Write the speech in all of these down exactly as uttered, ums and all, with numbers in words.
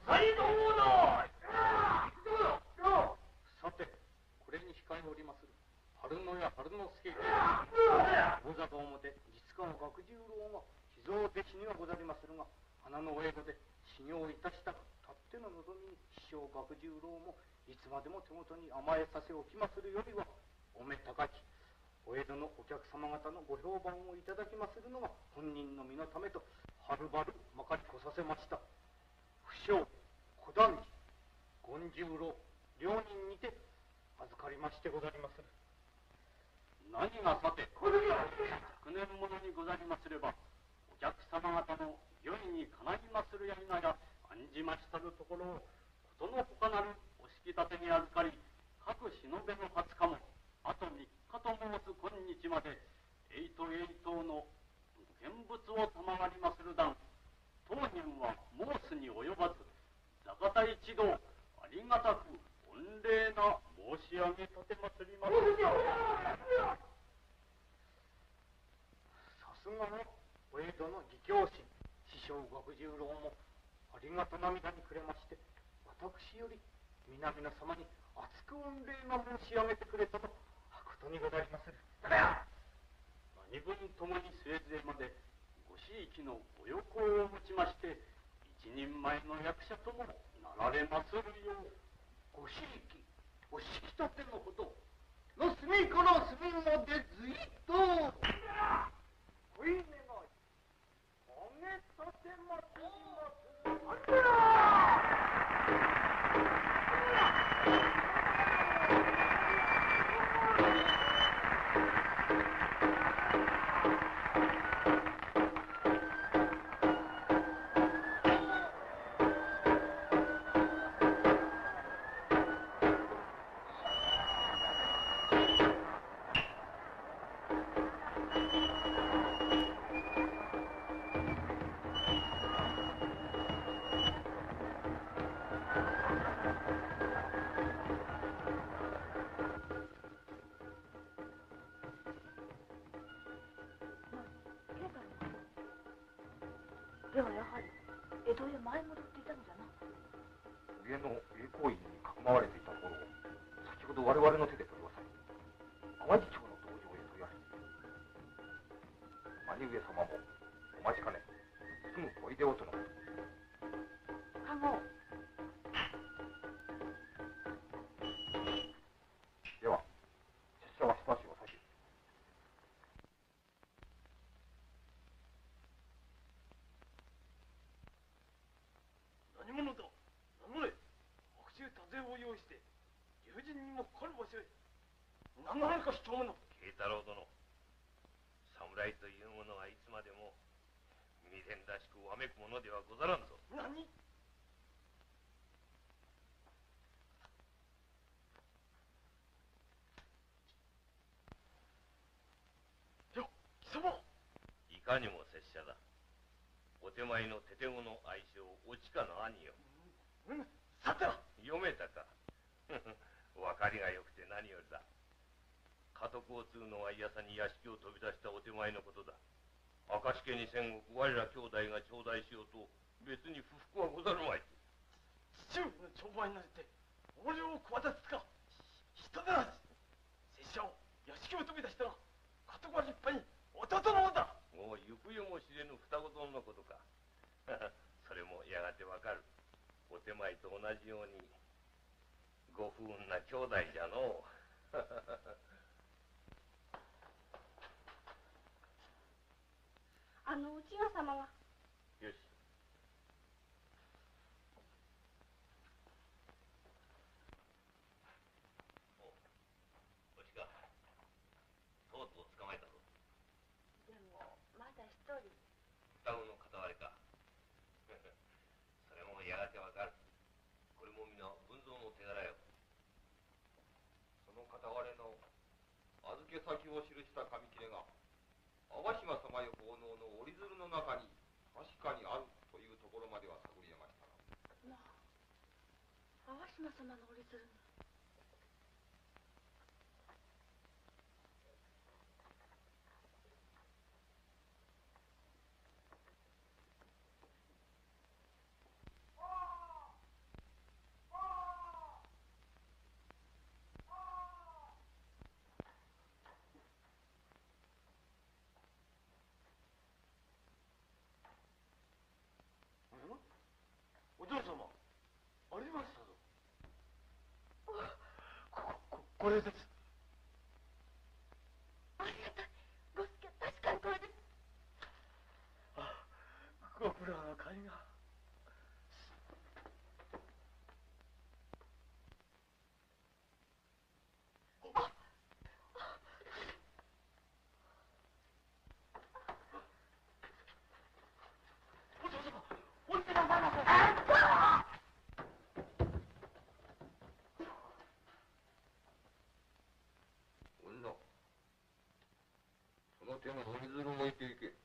はいどうだ。 さてこれに控えおりまする春野や春之助大里表実家の学十郎が秘蔵弟子にはござりまするが花のお江戸で修行いたしたたっての望みに師匠学十郎もいつまでも手元に甘えさせおきまするよりはお目高きお江戸のお客様方のご評判をいただきまするのが本人の身のためとはるばるまかりこさせました不肖小団次権十郎両人にて預かりましてござりまする。何がさて昨年ものにござりますればお客様方の御意にかないまするやいなや案じましたるところをことのほかなるお引き立てに預かり各忍べのはつかもあとみっかと申す今日まで栄と栄等の現物を賜りまする段当人は申すに及ばず座方一同ありがたく御礼な申し上げ立てますります。さすがのお江戸の義教師師匠学十郎もありがた涙にくれまして私より皆々様に厚く御礼が申し上げてくれたとことにござりまする。何分ともに末々までご贔屓のご横をもちまして一人前の役者ともなられまするようご贔屓お引き立てのほどの隅から隅までずいっとおい願いあげさせまつりまする。 ではやはり江戸へ舞い戻っていたのじゃな。 上の栄光院にかくまわれていたところを先ほど我々の手で取り押さえ淡路町の道場へ取り上げ兄上様もお待ちかねすぐおいでおとのこと。 加護では拙者はしばしお先。 何者だ名乗れ。白州多勢を用意して友人にもかかる場所へ。何の話かしちょうもの。 慶太郎殿侍というものはいつまでも未練らしくわめくものではござらんぞ。 何。よ貴様いかにも拙者だ。お手前のテテゴの愛称おちかの兄よ。 うん、さては読めたか。分かりがよくて何よりだ。家督を継ぐのが嫌さに屋敷を飛び出したお手前のことだ。明石家に戦国我ら兄弟が頂戴しようと別に不服はござるまい。 父上の商売になれて横領を企てつか人でなし。拙者を屋敷を飛び出したら家督は立派に弟のものだ。 もう行方も知れぬ双子丼のことか。それもやがてわかる。お手前と同じようにご不運な兄弟じゃのう。 あのお千代様が。 よし。お、おちか、とうとう捕まえたぞ。 でもまだ一人。 双子の片割れか。それもやがてわかる。これも皆文蔵の手柄よ。 その片割れの預け先を記した紙切れが淡島様よ奉納の折り鶴の中に確かにあるというところまでは探りましたが。 まあ淡島様の折り鶴に。 これです。 ありがたい。ご助確かにこれです。 あ、ご苦労の甲斐が。 女、その手の折り鶴を置いていけ。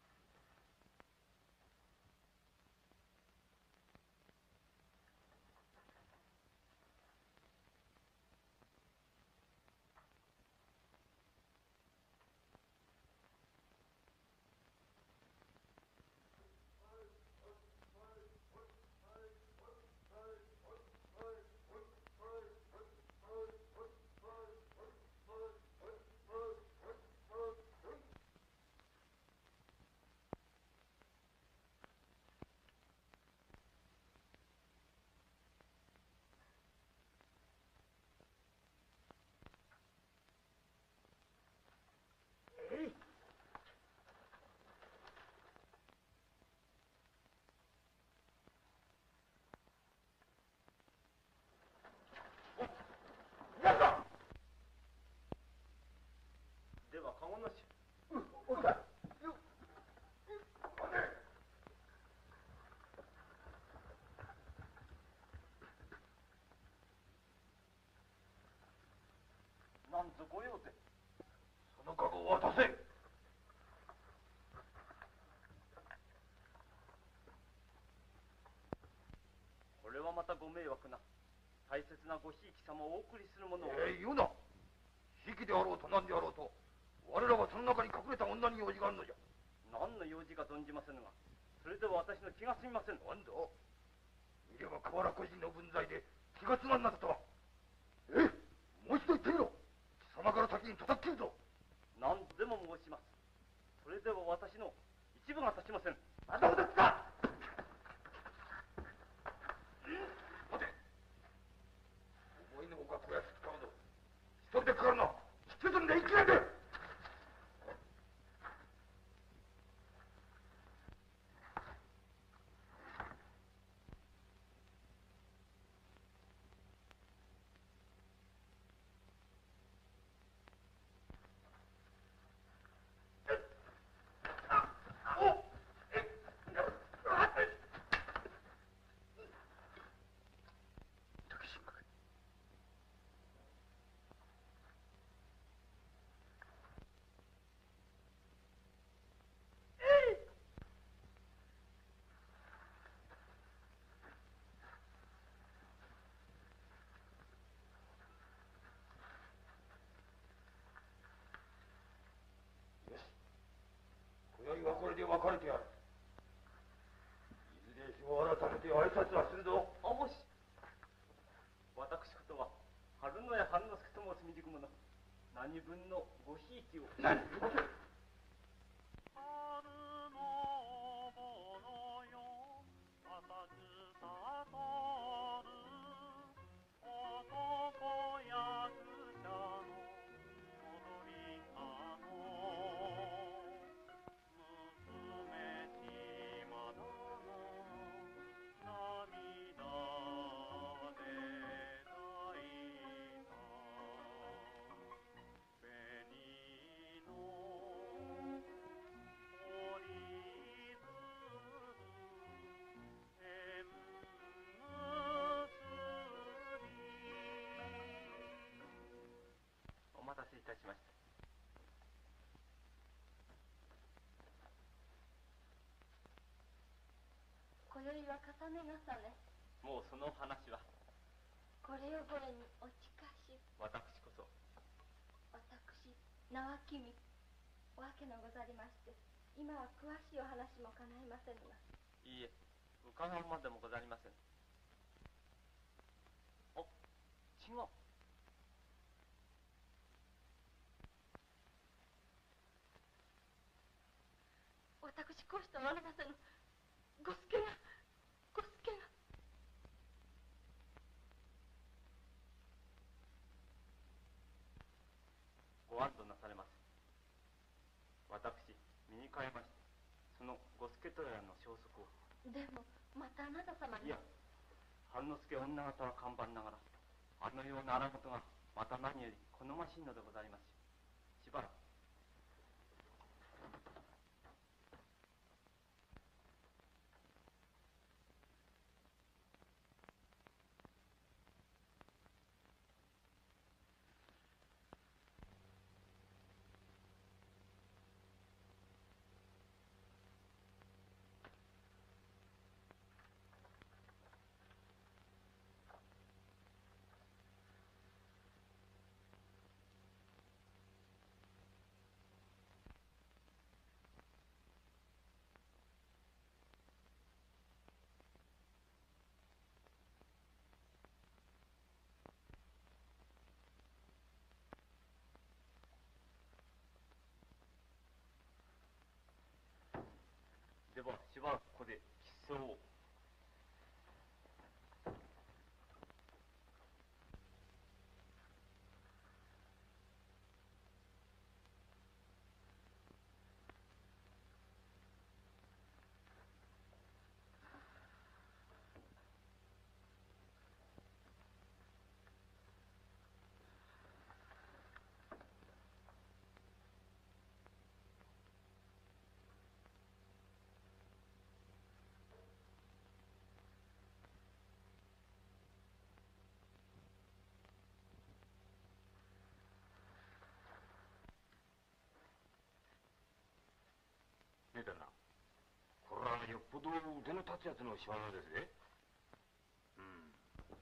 では、かごなし。なんぞご用で。そのカゴを渡せ。これはまたご迷惑な。大切なごひいき様をお送りするものを。 えー、言うな。ひいきであろうと何であろうと、我らはその中に隠れた女に用事があるのじゃ。 何の用事か存じませぬが、それでは私の気が済みません。 なんだ、見れば河原個人の分際で気が済まんなったとは。ええ、もう一度言ってみろ。貴様から先に叩き切るぞ。 何でも申します。それでは私の一部が立ちません。 まだほどつか。待て、思いのほかこやつ使うぞ。一人でかかるな。引きずんで一気なんで。今宵はこれで別れてやる。いずれ日を改めて挨拶はするぞ。 あ、もし私ことは春野屋半之助と申す未熟者、何分のごひいきを。 何。 お待たせいたしました。 今宵は重ねなさね。 もうその話は。 これをごれにお近し。 私こそ。 私、名は君。おわけのござりまして、今は詳しいお話もかないませぬが。 いいえ、伺うまでもござりません。あ、違う。 私こうしておられませぬ。ご助がご助が。 ご安堵なされます。私見に変えまして、その五助とやの消息を。 でもまたあなた様に。 いや、半之助女方は看板ながら、あのような荒事がまた何より好ましいのでございますし、しばらく。ではしばらくここで吉祥を。 ねえ旦那、これはよっぽど腕の立つやつの仕業ですね。うん。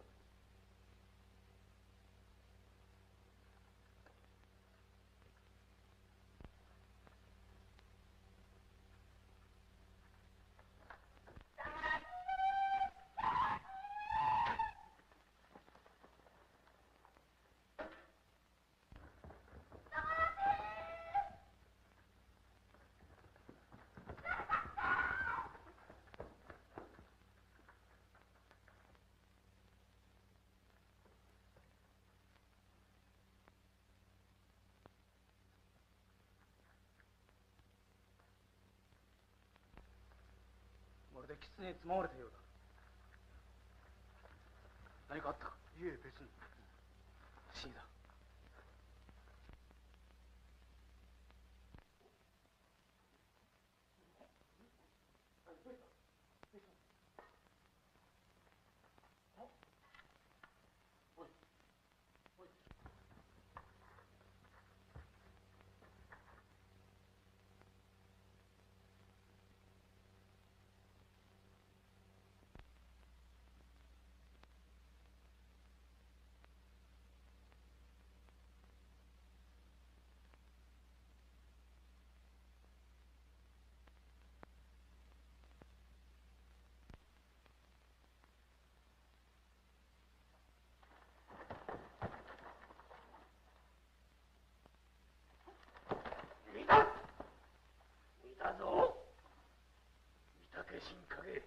まるで狐につままれたようだ。何かあったか？ いえ、別に。 不思議だ。 新影。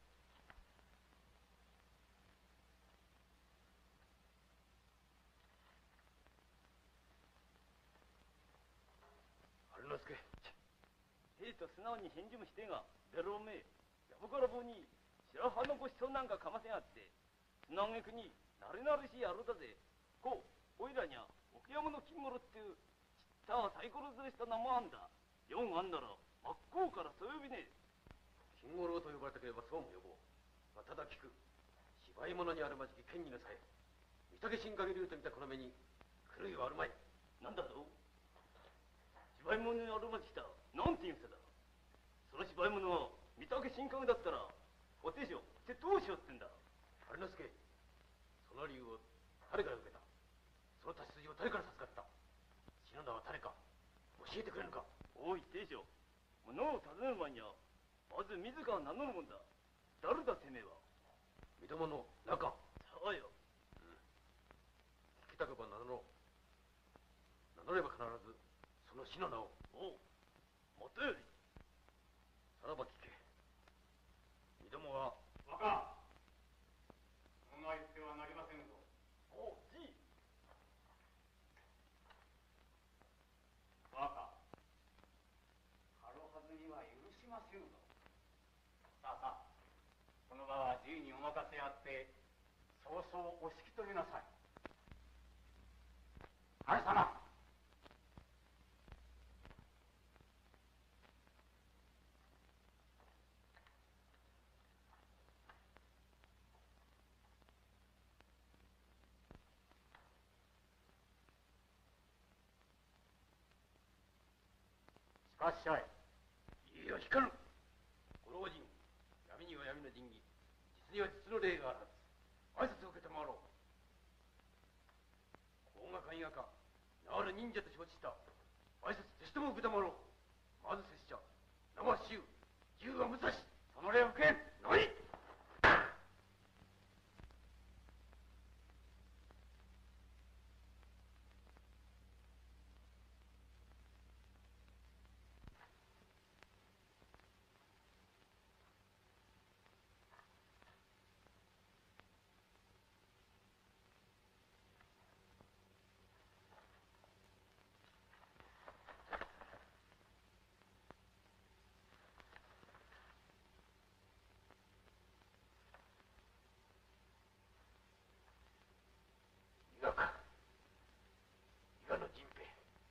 春之助。 兵と素直に返事もしてが、ベロめえ、やぶから棒に白羽のごちそうなんかかませんあって、その挙句になれなれしい野郎だぜ。こう、おいらにゃ、奥山の金室っていうちったサイコロずれした名もあんだ。四あんなら、真っ向からそう呼びねえ。 金五郎と呼ばれたければそうも呼ぼう。まあ、ただ聞く。芝居者にあるまじき剣になさえ、御嶽新影流と見たこの目に狂いはあるまい。 なんだと？芝居者にあるまじきた、なんて言うんさだ。その芝居者は御嶽新影だったら、お手匠、ってどうしようってんだ。 春之助、その理由を誰から受けた？その立ち筋を誰から授かった？死の名は誰か教えてくれぬか？ おい、亭主、物を尋ねる前には、まず自ら名乗るもんだ。誰だてめえは？ 三笘の中。 そうよ。 うん。聞きたくば名乗ろう。名乗れば必ずその死の名を。 おう、もとより。 さらば聞け。三笘は。 若。そんな言ってはなりませんぞ。おう、じい。 あって早々お引き取りなさい。あれ様。しかしゃい。 いいよ光る。ご老人、闇には闇の仁義、実には実の礼があるはず。挨拶を受けて回ろう。法画か因果か、名ある忍者と承知した。挨拶ぜひとも受けて回ろう。まず拙者、名は周、銃は武蔵。その礼を受けん。何。伊賀か。伊賀の陣兵衛。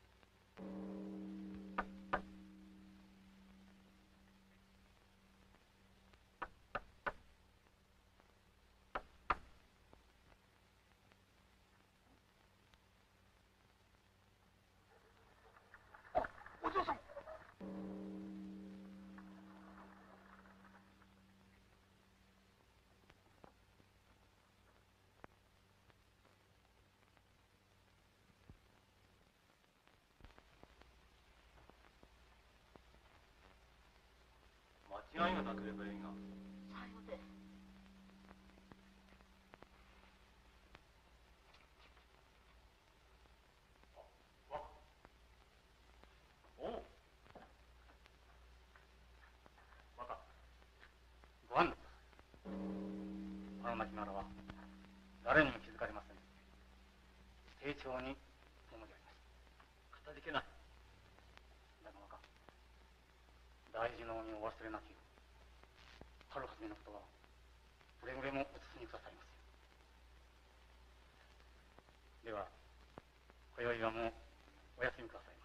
あ、お嬢さん。間違いがなければいいが。 さようで。 おう。また。ご案内ください。あの亡きならは誰にも気づかれません。丁重におもじあります。 かたじけない。 だが若、大事のにお忘れなきよう。春はじめのことはくれぐれもお包みくださいますよ。では今宵はもうお休みくださいます。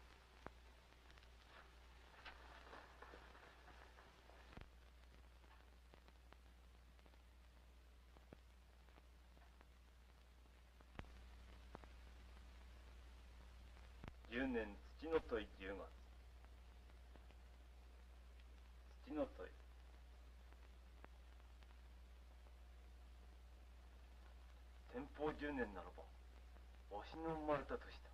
十年土の問い十月。土の問い。天保十年ならばわしの生まれた年だ。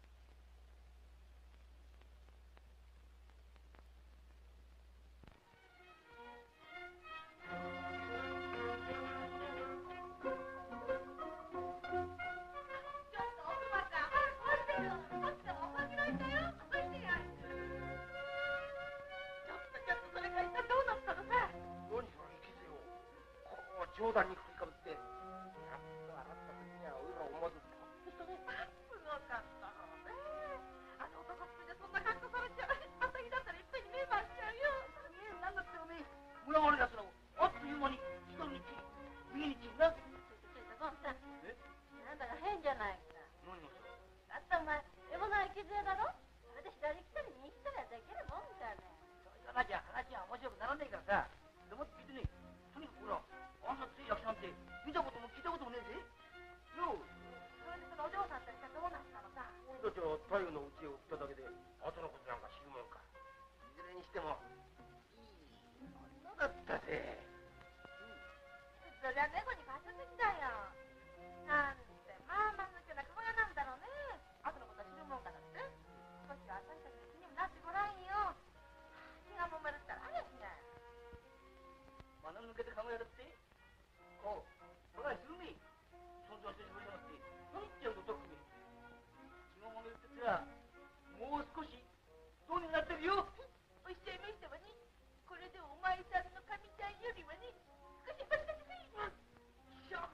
冗談に振りかぶって、やっと洗った時にはおいら思わずパッとね。 すごかったのね。あの男っぷりでそんな格好されちゃう。あたぎだったらいっぺんに目回しちゃうよ。 見えんなんだっておめえ、群がるやつらをあっという間に左に切り、右に切りな。 ちょいとちょいとゴンさん。 え、 なんだか変じゃないか。 何がさ。 だってお前、エボない傷屋だろ。それで左来たり右来たりはできるもんかね。 そう言わなきゃ話は面白くならねえからさ。でもって聞いてね、とにかくほら、あんなつい焼きなんて見たことも聞いたこともねえぜ。よう。 それでそのお嬢さんたちがどうなったのさ。 俺たちは太陽の家を売っただけで、後のことなんか知るもんか。いずれにしても、いい女だったぜ。 そりゃ猫に貸すべきだよ。なんて、まあまぬけな籠屋なんだろうね。後のことは知るもんかだって。少しは私たちの気にもなってごらんよ。気がもめるったらありゃしない。 間の抜けて考えるって。こう、ほら、ひるみ。そんなしてしまいやがって。何言ってんの、とっくに。気がもめるってつら、もう少し、そうになってるよ。 おっしゃいましたわね。これでお前さんの神ちゃんよりはね、少しマシだしね。 しゃ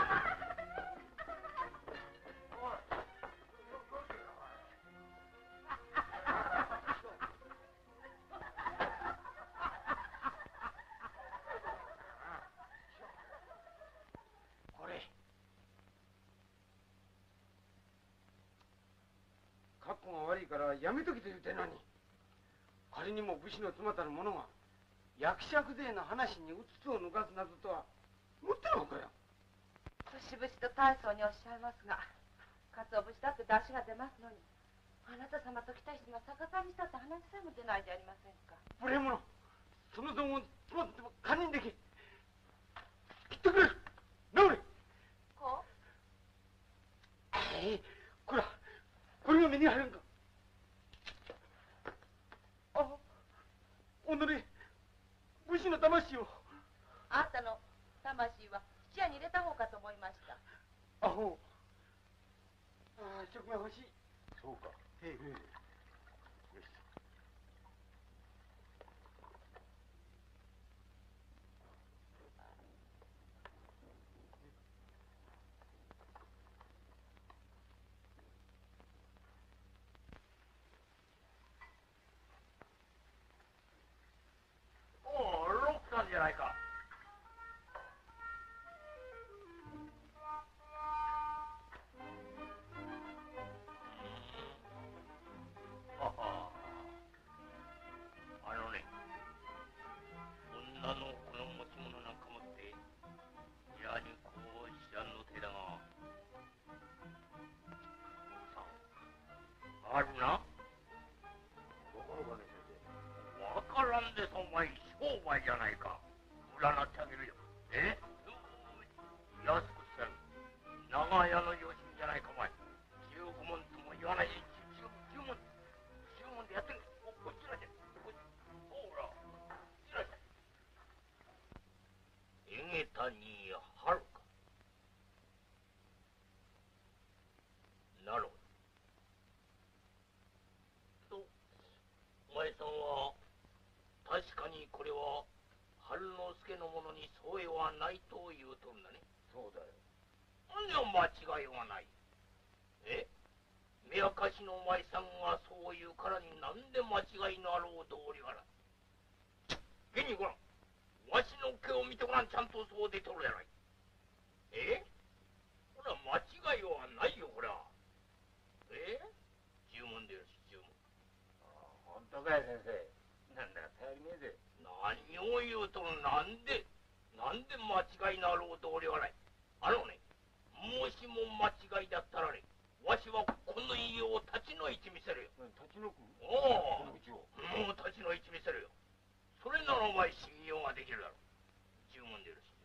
おい。 めときと言うてんのに、仮にも武士の妻たる者が役者風情の話にうつつを抜かすなどとは思ってるのかよ。 節々と大層におっしゃいますが、鰹節だって出汁が出ますのに、あなた様と北石が逆さにしたって話さえも出ないじゃありませんか。 無礼者、その存を妻とても堪忍でき。切ってくれる。直れ。 こうええ、こら、これが目に入るんか。あ、おのれ、武士の魂を。 あんたの魂は質屋に入れた方かと思いました。 あほう。ああ、職が欲しい。 そうか。 ええ、ええ。 よし。おお、ロックさんじゃないか。ははあのね、女のこの持ち物なんか持ってやにこう知らんの手だが、さああるな。 わかるかね、先わからんでさ、お前商売じゃないか。占ってあげるよ。え安くせん長屋の用心じゃないか。お前じゅうごもんとも言わない。じゅうもんじゅうもんでやってる。おこっちらじゃこっちほらこっちらじゃ。えげたに春か。なるほど。とお前さんは確かにこれは春之助のものに相違はないと言うとるんだね。 そうだよ。 何は間違いはない。え目明かしのお前さんがそう言うからになんで間違いのあろう道理はな。現にごらん。わしの毛を見てごらん。ちゃんとそう出とるやない。えこれは間違いはないよこれは。え十文でよし十文。 本当かよ、先生。なんだか頼りねえぜ。 何を言うとる。なんでなんで間違いのあろう道理はない。あのね、もしも間違いだったらね、わしはこの家を立ちの位置見せるよ。 立ち退く。 おお、 この道を。 もう立ちの位置見せるよ。それならお前信用ができるだろう。十文でよろしい。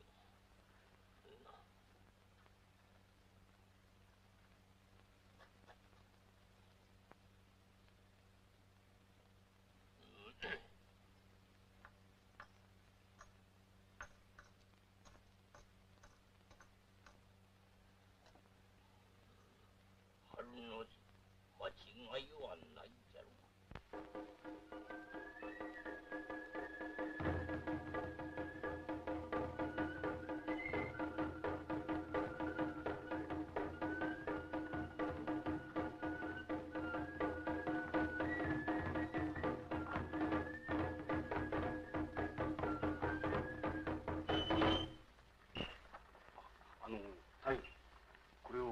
春の間違いはないじゃろう。 あの、はい。これを。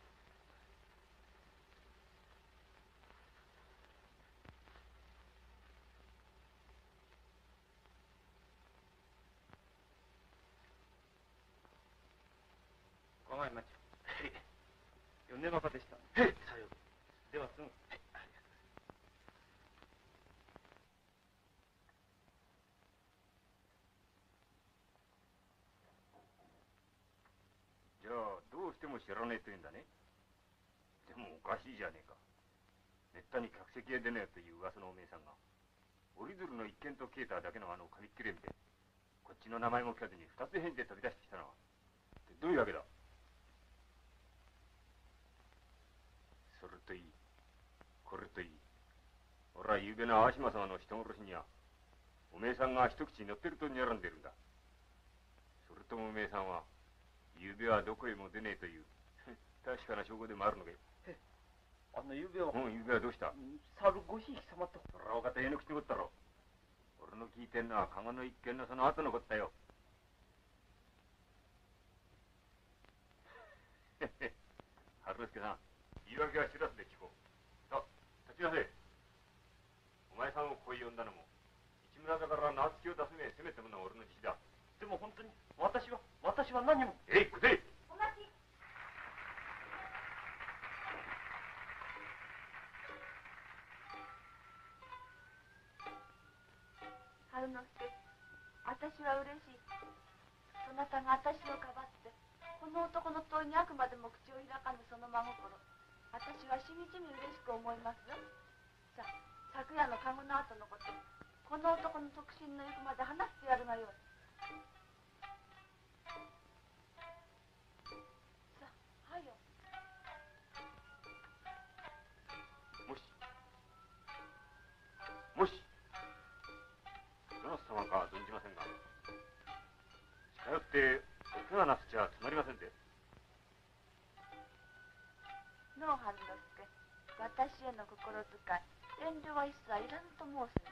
伺いましょう。米若でした。 へい。 さよう。ではすぐ。 じゃあどうしても知らねえというんだね。でもおかしいじゃねえか。めったに客席へ出ねえという噂のおめえさんが折り鶴の一件とケーターだけのあの紙っきれ見てこっちの名前も聞かずに二つ返事で飛び出してきたのはどういうわけだ。それといいこれといい。俺はゆうべの淡島様の人殺しにはおめえさんが一口乗ってるとにらんでるんだ。それともおめえさんはゆうべはどこへも出ねえという確かな証拠でもあるのかい。 あのゆうべは、 うん、ゆうべはどうした。 猿ごひいき様と。 そらお方えの口でおったろ。俺の聞いてんのは加賀の一件のその後のことだよ。春之助さん、言い訳は知らずで聞こう。さあ立ちなさい。 さんをこい呼んだのも市村座から名付きを出すめせめてものは俺の自費だ。でも本当に私は私は何も。えいくぜ。 お待ち。春之助、私は嬉しい。そなたが私をかばってこの男の問いにあくまでも口を開かぬその真心、私はしみじみ嬉しく思いますよ。さあ、昨夜の籠の後のこと、この男の特進の行くまで話してやるがよい。さあ、はよ。 もしもし七瀬様か存じませんが、近寄ってお怪我なすちゃつまりませんで。 のう春之助、私への心遣い、遠慮は一切いらぬと申す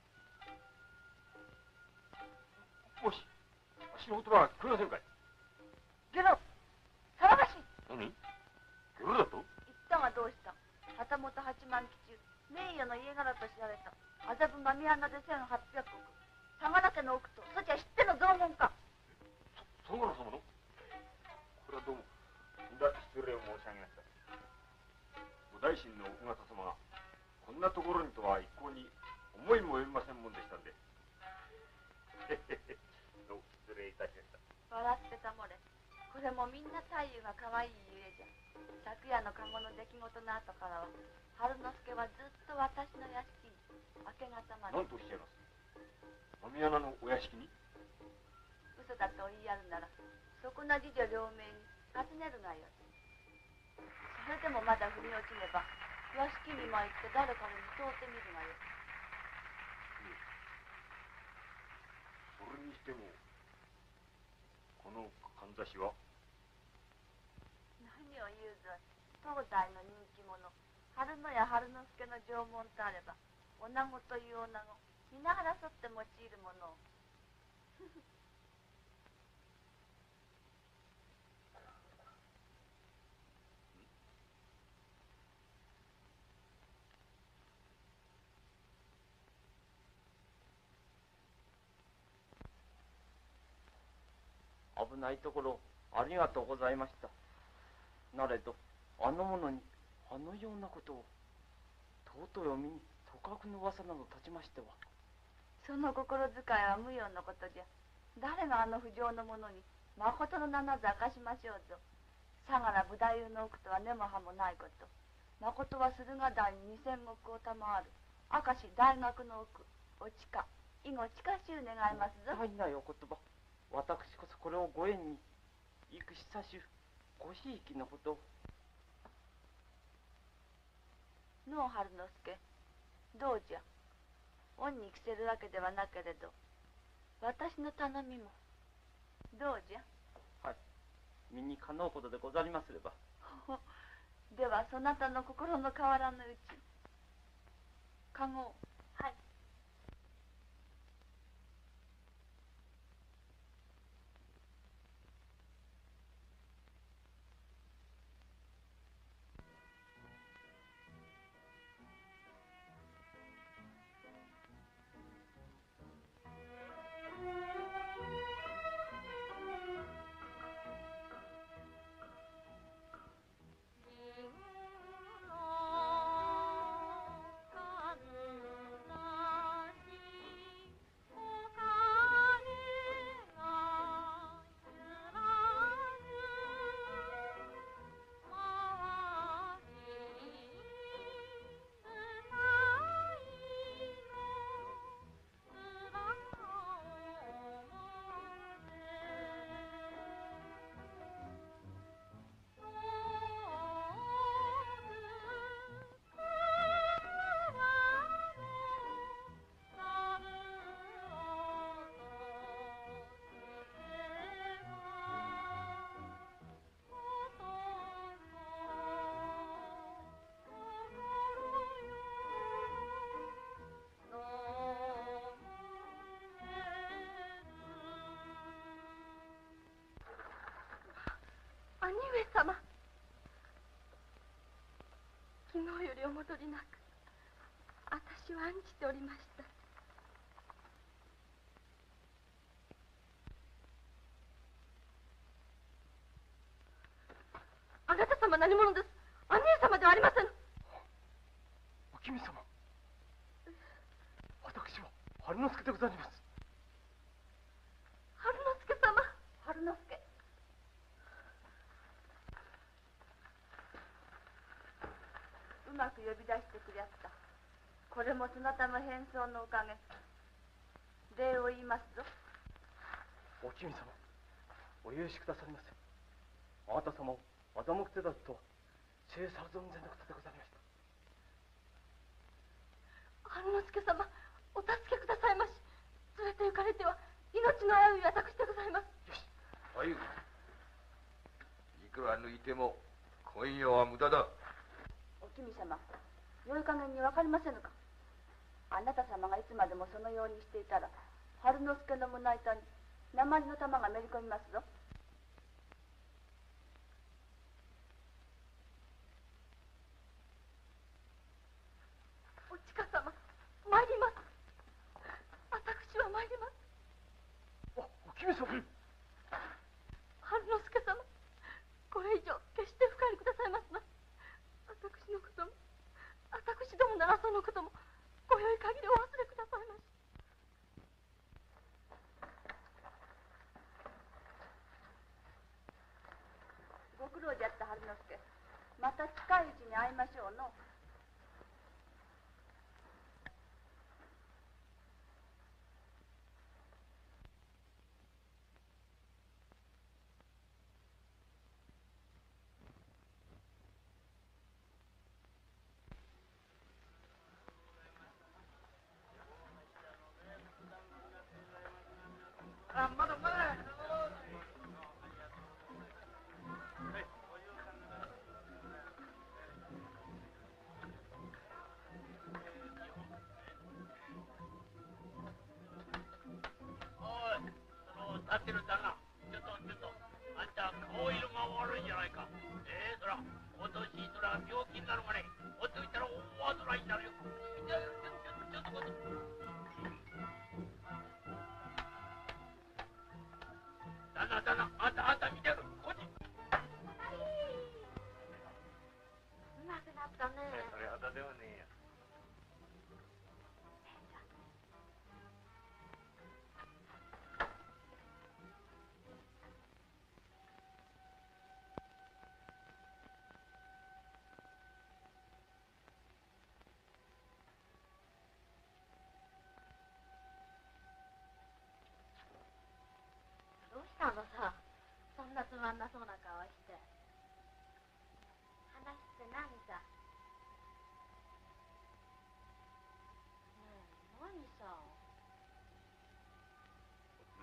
に。 もし私の言葉は聞こえませんかい。 ゲロ、騒がしい。 何？ゲロだと？ 言ったがどうした。旗本八万騎中、名誉の家柄と知られた麻布間宮名で千八百石、相良家の奥と、そちは知っての雑言か。 相良様の？これはどうもとんだ失礼を申し上げました。お大臣の奥方様がこんなところにとは一向に思いも及びませんもんでしたんで。へへへ、どう失礼いたしました。 笑ってたもれ。これもみんな太夫が可愛いゆえじゃ。昨夜の籠の出来事の後からは春之助はずっと私の屋敷に明け方まで。 何とおっしゃいます？間宮名のお屋敷に？ 嘘だと言いやるならそこな次女両名に尋ねるがよい。それでもまだ腑に落ちねば屋敷にも行って誰かに通ってみるがよい。 それにしてもこのかんざしは？ 何を言うぞい。東西の人気者春野や春之助の縄文とあれば女子という女子皆争って用いるものを。 危ないところありがとうございました。なれどあの者にあのようなことを尊いお身にとかくの噂など立ちましては。 その心遣いは無用のことじゃ。誰があの不浄の者にまことの名なず明かしましょうぞ。相良武太夫の奥とは根も葉もないこと。まことは駿河台に二千石を賜る明石大学の奥お地下以後近しゅう願いますぞ。 大ないお言葉。私こそこれをご縁に幾久しゅうごひいきのことを。 のう春之助、どうじゃ。恩に着せるわけではなけれど私の頼みもどうじゃ。 はい、身にかのうことでござりますれば。 ではそなたの心の変わらぬうちかごを。はい。 兄上様、昨日よりお戻りなく、私私は案じておりました。あなた様何者です？兄上様ではありません。 お君様、私は春之助でございます。 春之助様。 春之助。うまく呼び出してくれやった。これもそなたの変装のおかげ。礼を言いますぞ。 お君様、お許しくださいませ。あなた様を欺く手だとは正さ存ぜのことでございました。 春之助様、お助けくださいまし。連れて行かれては命の危うい私でございます。 よし。 はい。いくら抜いても今夜は無駄だ。 お君様、良い加減に分かりませぬか。あなた様がいつまでもそのようにしていたら、春之助の胸板に鉛の玉がめり込みますぞ。 お近様、参ります。私は参ります。 お、お君様。 春之助様、これ以上決して不快にくださいますな。私のことも、私どもならそのことも、ごよい限りお忘れくださいまし。 ご苦労であった春之助。また近いうちに会いましょうの。 あ、まだまだ。 立ってるんだな。ちょっとちょっとあんた顔色が悪いじゃないか。ええー、そら今年そら病気になるがね、ほっといたら大患いになるよ。ちょっとちょっとちょっと旦那旦那、あんたあんた見てる。こっち。うまくなったね。 それほどでもねえよ。 どうしたのさ、そんなつまんなそうな顔して。話って何さ。ねえ、何さ。 ね、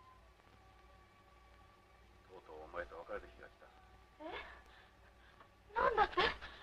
とうとうお前と別れる日が来た。 え、なんだって？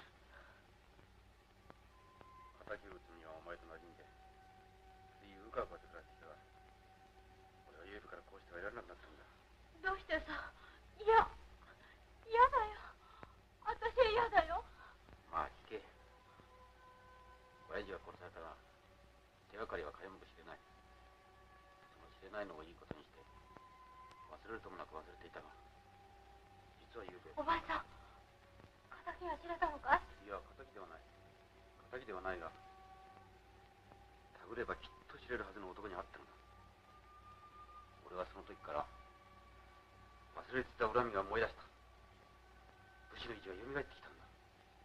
敵討つにはお前と馴染んで、ついうかうかと暮らしてきたが、俺は言えるからこうしてはいられなくなったんだ。 どうしてさ。いや、嫌だよ。私嫌だよ。 まあ聞け。親父は殺されたが、手がかりは皆目知れない。その知れないのをいいことにして、忘れるともなく忘れていたが、実はゆうべ。 おばあさん、敵は知れたのかい？ いや、敵ではない。敵ではないが、たぐればきっと知れるはずの男に会ったのだ。俺はその時から忘れていた恨みが燃え出した。武士の意地が蘇ってきたんだ。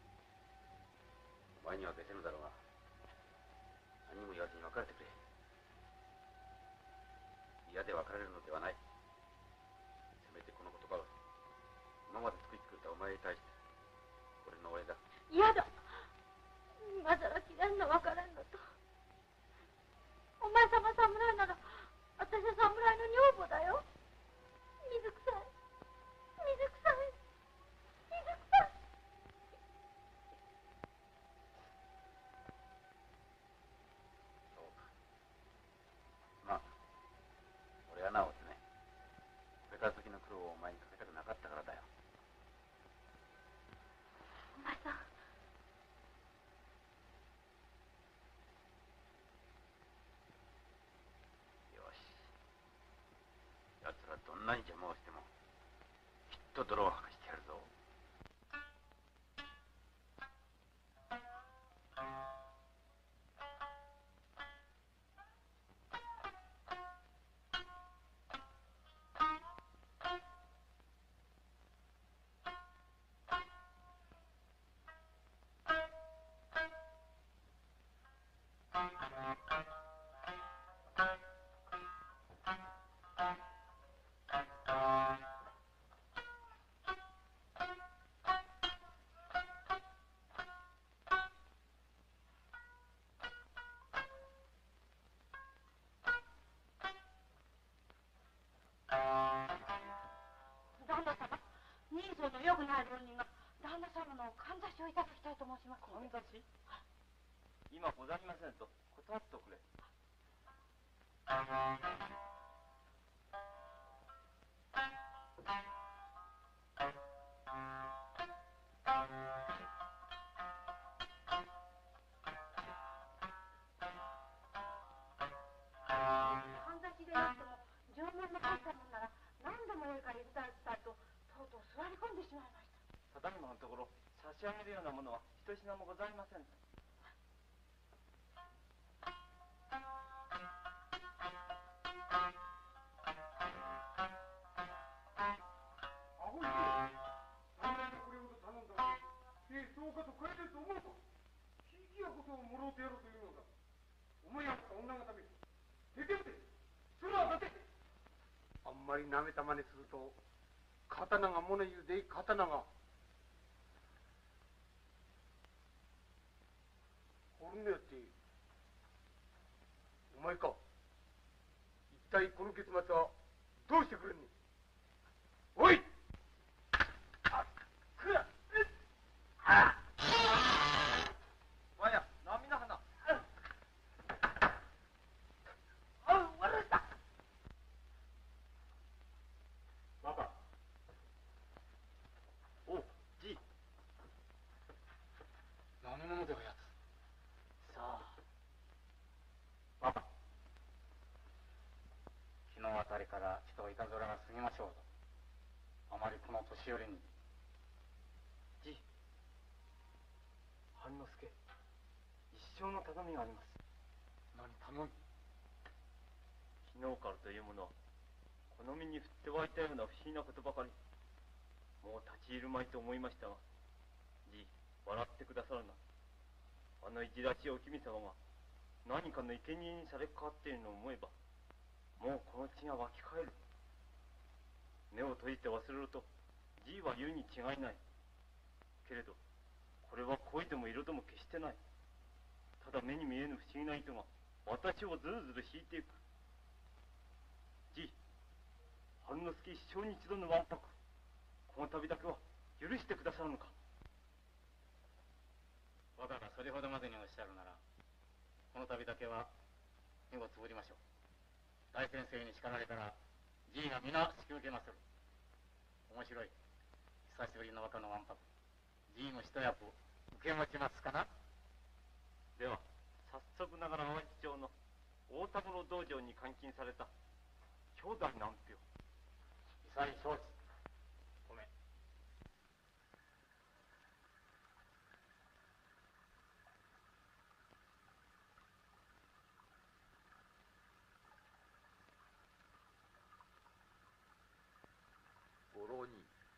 お前には消せぬだろうが、何にも言わずに別れてくれ。嫌で別れるのではない。せめてこの言葉を今まで作り作ったお前に対して俺のお礼だ。 嫌だ。今さら切れんの別れんのと。お前様侍なら私は侍の女房だよ。水臭い、水臭い、水臭い。 そうか。まあ俺はなおってね、これから先の苦労をお前にかけたくなかったからだよ。 お前さん、 奴はどんなに邪魔をしてもきっと泥を吐かしてやるぞ。 旦那様、人相の良くない浪人が旦那様のかんざしをいただきたいと申しますので。 かんざし？今ござりませんと断っとくれ。 かんざしでなくても縄文のかったもんなら何でもいいからいただきたいととうとう座り込んでしまいました。 ただいまのところ差し上げるようなものは一品もございません。 アホいな。何でこれほど頼んだのに、ええ、そうかと帰れると思うか。ひいきやことをもろうてやろうというのだ。思いやった女がため、出て打て、空は立て。あんまりなめたまねすると、刀が物言うで、刀が。ホルネやって、お前か。一体この結末はどうしてくれんねん。おい！ わや、波の花。 バカ。 おう、じい。 何者ではやつ。 さあ。 バカ。昨日あたりからちといたずらが過ぎましょうぞ。あまりこの年寄りに。 じい。半之助、一生の頼みがあります。 何頼み。 昨日からというものは、この身に降って湧いたような不思議なことばかり。もう立ち入るまいと思いましたが、じい、笑ってくださるな。あのいじらしいお君様が何かの生贄にされかかっているのを思えば、もうこの血が湧き返る。目を閉じて忘れろとじいは言うに違いない。けれどこれは恋でも色でも決してない。ただ目に見えぬ不思議な糸が私をずるずる引いていく。じい、半之助一生に一度のわんぱく、この度だけは許してくださるのか。 若がそれほどまでにおっしゃるなら、この度だけは目をつぶりましょう。大先生に叱られたらじいが皆引き受けまする。面白い。久しぶりの若のわんぱく、じいも一役受け持ちますかな。 では早速ながら淡路町の大田室道場に監禁された兄弟の安否を。 異彩承知。ごめん。 ご浪人、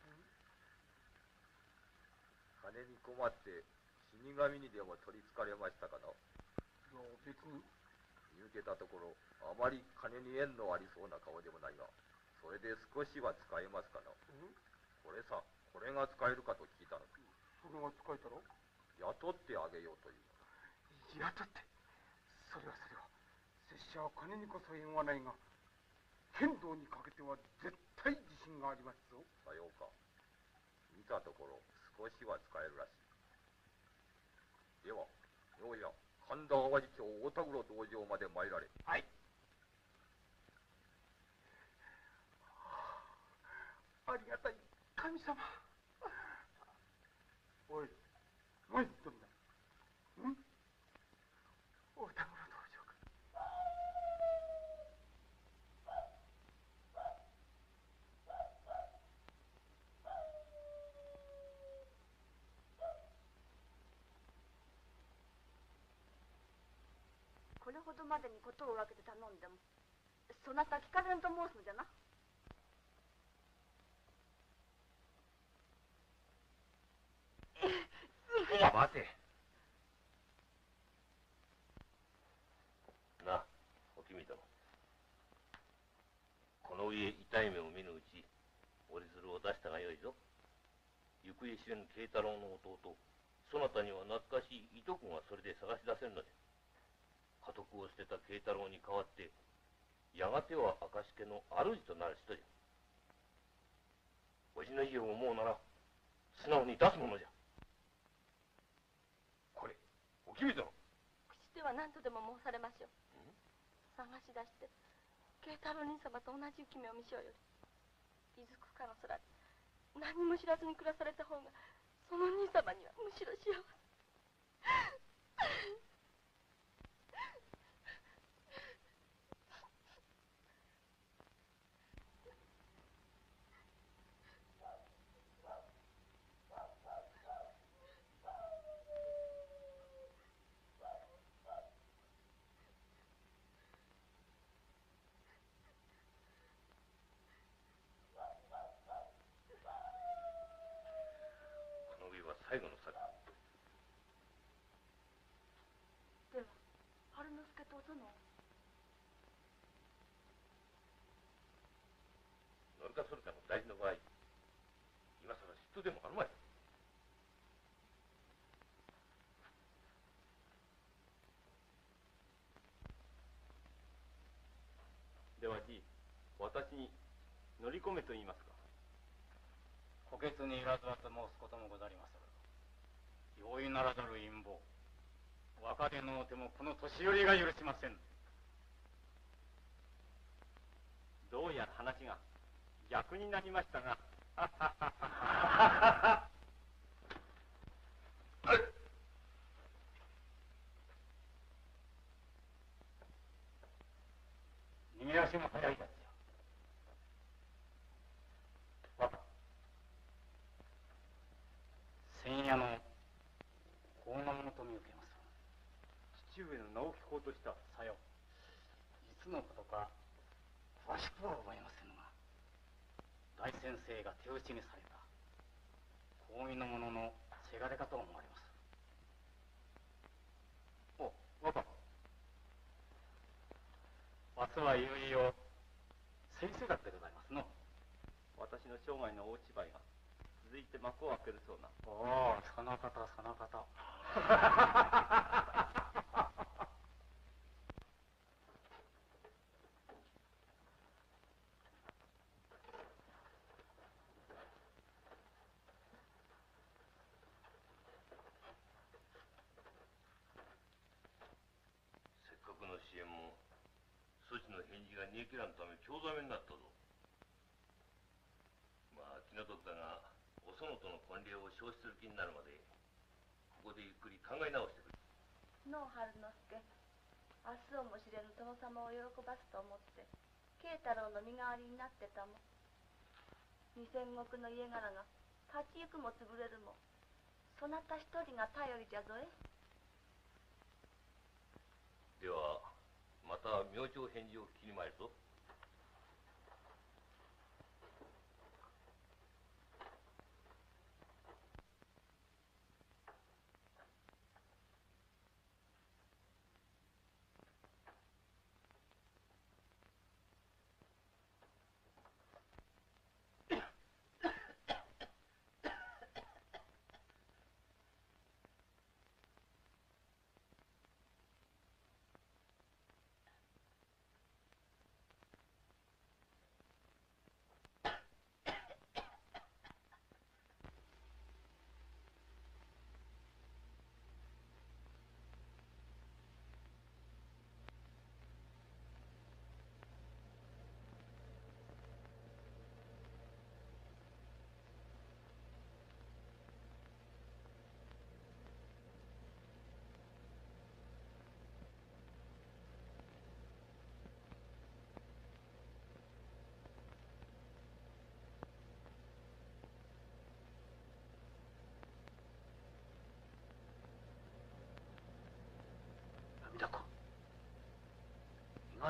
金に困って死神にでも取りつかれましたかな。 いや、別に。 見受けたところ、あまり金に縁のありそうな顔でもないが、それで少しは使えますかな。これさ、これが使えるかと聞いたの。 それが使えたろ。 雇ってあげようという。 雇って。それはそれは。拙者は金にこそ縁はないが、剣道にかけては絶対自信がありますぞ。 さようか。見たところ少しは使えるらしい。では、ようや神田淡路町大田黒道場まで参られ。 はい。ありがたい神様。おい、何言っとんだ。ん？大田黒道場か。 ほどまでに事を分けて頼んでもそなた聞かれんと申すのじゃな。 待て。なあ、お君ども。この家痛い目を見ぬうち折り鶴を出したがよいぞ。行方知れぬ慶太郎の弟、そなたには懐かしいいとこがそれで探し出せるのじゃ。家督を捨てた慶太郎に代わってやがては明石家の主となる人じゃ。おじの家を思うなら素直に出すものじゃ。これお君殿。 口では何とでも申されましょう。探し出して慶太郎兄様と同じ雪目を見しようより伊豆区下の空で何にも知らずに暮らされた方がその兄様にはむしろ幸せ。 最後の策。 では春之助と殿を乗りかそれたの大事な場合、今さら嫉妬でもあるまい。 ではじい、私に乗り込めと言いますか。 虎穴にいらずはと申すこともござりまする。容易ならざる陰謀、若手のうてもこの年寄りが許しません。 どうやら話が逆になりましたが。 逃げ足も早いやつじゃ。若千夜の法のものと見受けます。 父上の名を聞こうとした。 さよ。実のことか詳しくは覚えませんが、大先生が手打ちにされた公儀の者のせがれかと思われます。お、若。明日はいよいよ先生だってございますの。 私の生涯の大芝居が続いて幕を開けるそうな。 おお、その方その方。 せっかくの支援もそちの返事が煮え切らんため興ざめになったぞ。まあ気の毒だがお園との婚礼を承知する気になるまでここでゆっくり考え直してくれ。 のう春之助、明日をも知れぬ殿様を喜ばすと思って慶太郎の身代わりになってたも二千石の家柄が立ち行くも潰れるもそなた一人が頼りじゃぞえ。 ではまた明朝返事を聞きに参るぞ。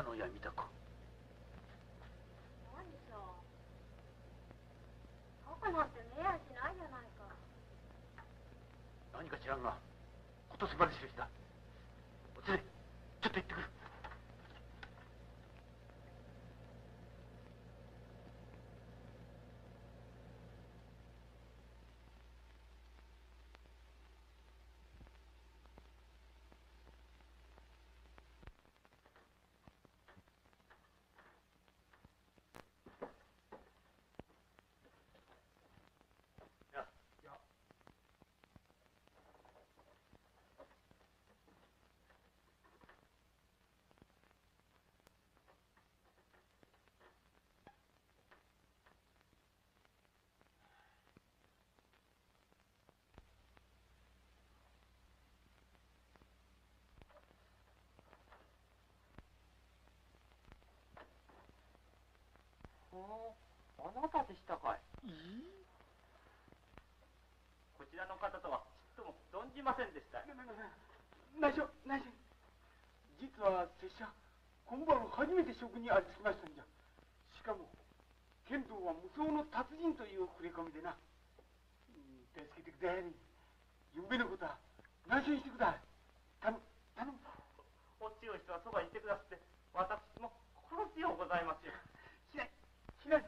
の闇だか。 何さ、赤なんて見えやしないじゃないか。 何か知らんが、言葉で印だ。おつれ、ちょっと行ってくる。 あなたでしたかい。 いいこちらの方とはちっとも存じませんでした。 内緒内緒。実は拙者今晩初めて職にありつきましたんじゃ。しかも剣道は無双の達人という触れ込みでな。うん助けてください。ゆんべのことは内緒にしてください。頼む頼む。 お強い人はそばにいてくださって、私も心強うございますよ。 しないしない。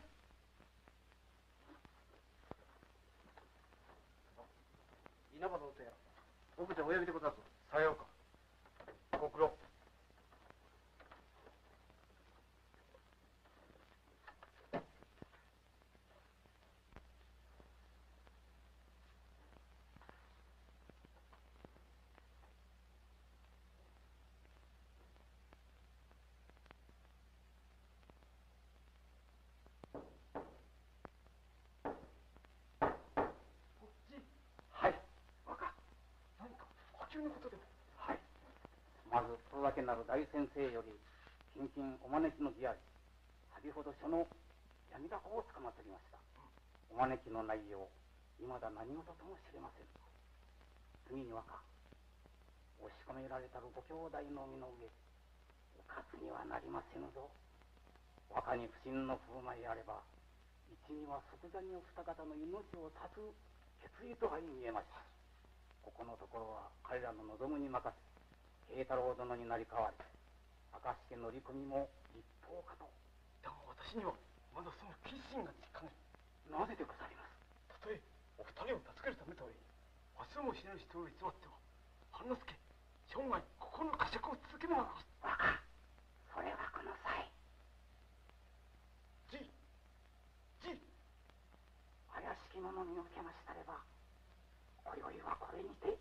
稲葉の音や奥でお呼びでござるぞ。さようか。ご苦労。はい。まずそれだけなる大先生より近々お招きの儀あり、先ほどその闇高をつかまつりました。お招きの内容、いまだ何事とも知れません。次にはか押し込められたるご兄弟の身の上、おかつにはなりませぬぞ。若に不審の振る舞いあれば、一には即座にお二方の命を絶つ決意と相見えました。ここのところは彼らの望むに任せ、慶太郎殿になり代わり、明石家乗り込みも一方かと。 だが私にはまだその決心がつかない。 なぜでございます。 たとえお二人を助けるためとはいえ、明日も死ぬ人を偽っては半之助生涯ここの呵責を続けるのが。 若それはこの際。 じいじい怪しき者に受けましたれば、今宵はこれにて。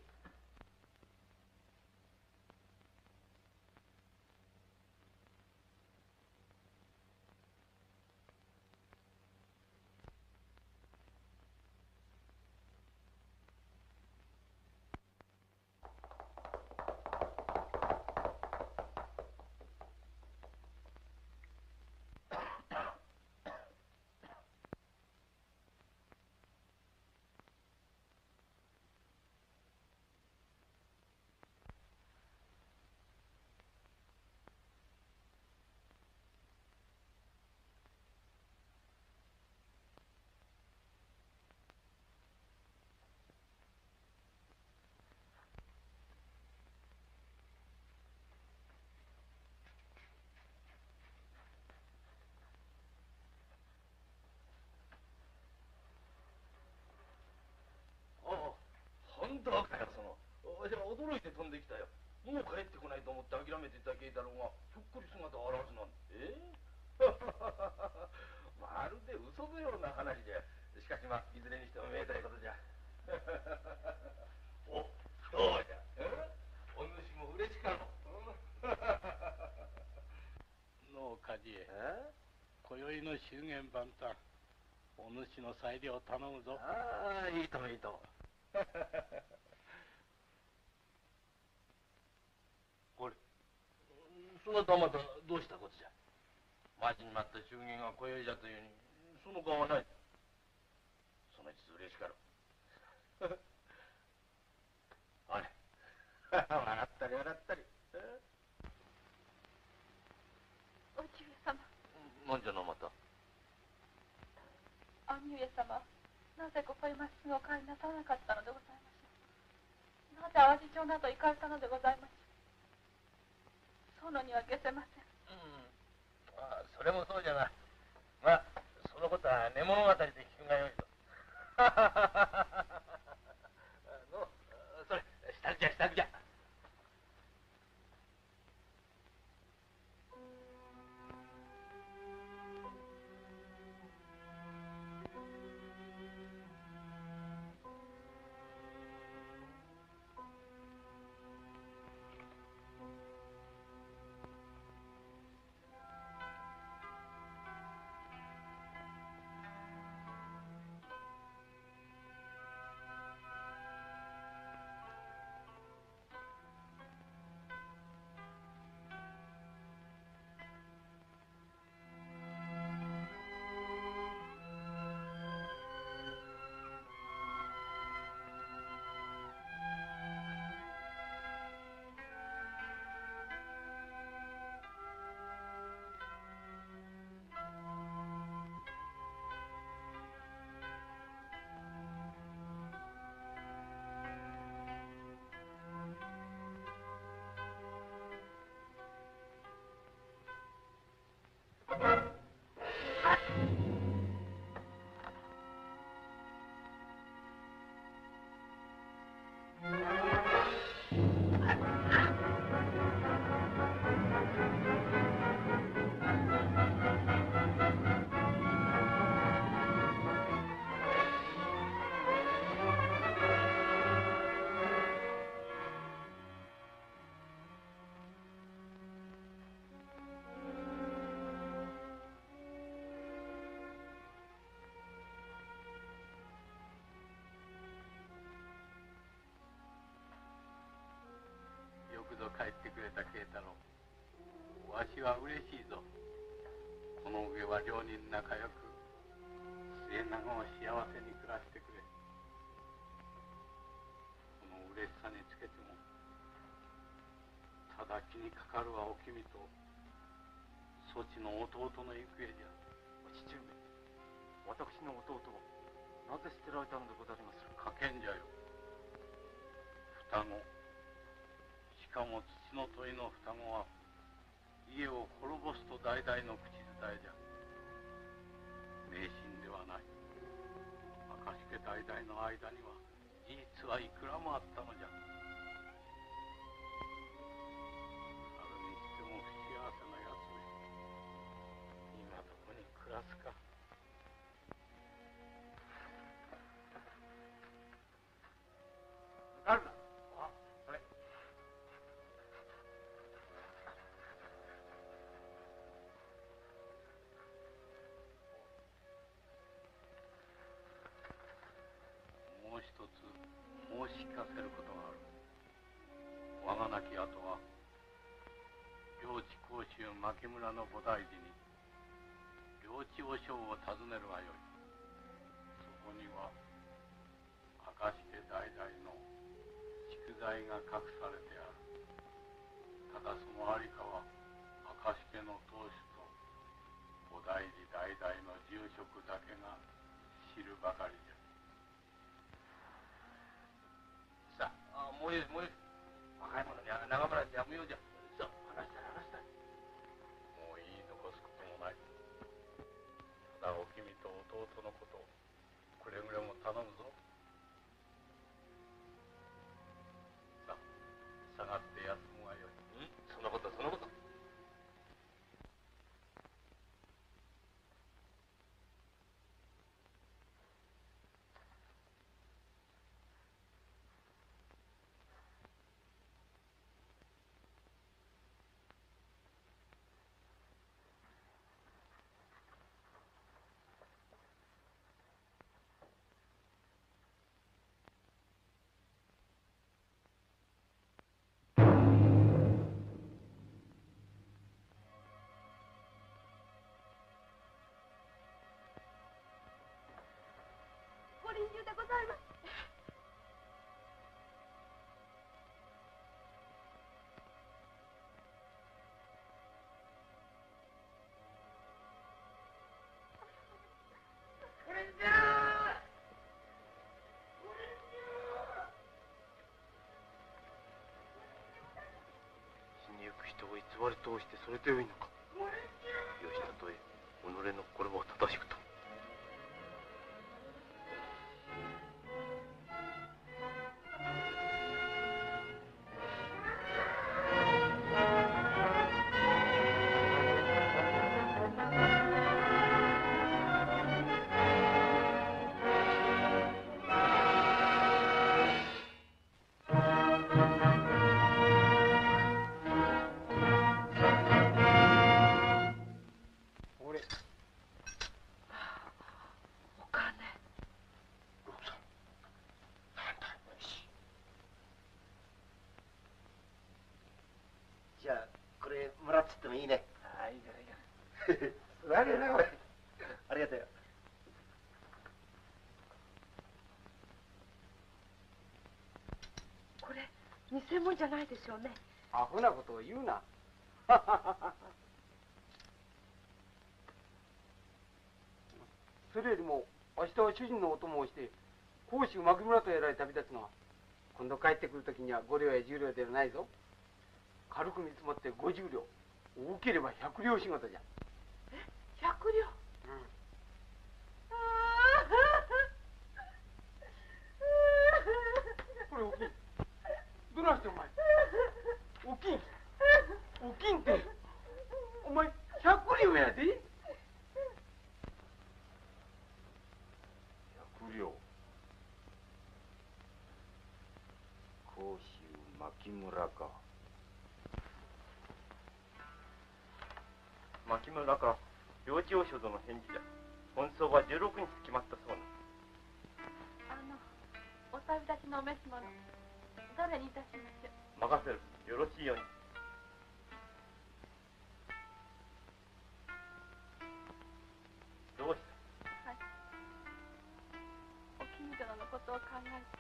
本当かよ、その。わしは驚いて飛んできたよ。もう帰ってこないと思って諦めていた慶太郎が、ひょっこり姿を現すなんて。えまるで嘘のような話じゃ。しかしまあ、いずれにしてもめでたいことじゃ。お、どうじゃ。お主も嬉しかろう。 のう、梶江。今宵の祝言万端、お主の裁量を頼むぞ。 ああ、いいともいいとも。これ、そなたはまたどうしたことじゃ。待ちに待った祝言が今宵じゃというに、その顔はない。そのうち嬉しかろう。あれ、笑ったり笑ったり。 ぜここへまっすぐお帰りなさらなかったのでございましょう。なぜ淡路町など行かれたのでございましょう。園には消せません。 うん、まあそれもそうじゃが、まあそのことは寝物語で聞くがよいぞ。のそれ支度じゃ支度じゃ。 よくぞ帰ってくれた慶太郎。わしは嬉しいぞ。この上は両人仲良く末永を幸せに暮らしてくれ。この嬉しさにつけてもただ気にかかるはお君とそちの弟の行方じゃ。 父上、私の弟はなぜ捨てられたのでございますか。 かけんじゃよ。双子、しかも土の問いの双子は家を滅ぼすと代々の口伝えじゃ。迷信ではない。明石家代々の間には事実はいくらもあったのじゃ。それにしても不幸せなやつめ。今どこに暮らすか。 あるな。あ、それ。 もう一つ申し聞かせることがある。我が亡き後は領地甲州牧村の菩提寺に領地和尚を訪ねるがよい。そこには明石家代々の蓄財が隠されてある。ただその在りかは明石家の当主と菩提寺代々の住職だけが知るばかりじゃ。 さあ、あもういいもういい。若い者には長村じゃ無用じゃ。さあ、話したい話したい。 もう言い残すこともない。ただお君と弟のことをくれぐれも頼むぞ。さあ、下がって休むがよい。 うん、そのことそのこと。 座り通してそれでよいのか。よしたとえ己の心は正しくと。 じゃあこれもらっちゃってもいいね。 ああ、いいからいいから。 すげえなこれ。ありがとうよ。 これ偽物じゃないでしょうね。 アホなことを言うな。それよりも明日は主人のお供をして甲州牧村とやらへ旅立つのは、今度帰ってくるときにはご両や十両ではないぞ。軽く見積もってご十両、多ければ百両仕事じゃ。 え、百両。 うん。これおきん。どないしてお前。おきん。おきんって。お前百両やで。 百両。甲州牧村か。 牧村か領地王所殿の返事じゃ。本葬はじゅうろくにち決まったそうな。 あのお旅立ちのお召し物どれにいたしましょう。 任せる。よろしいように。どうした。 はい。お君殿のことを考えて。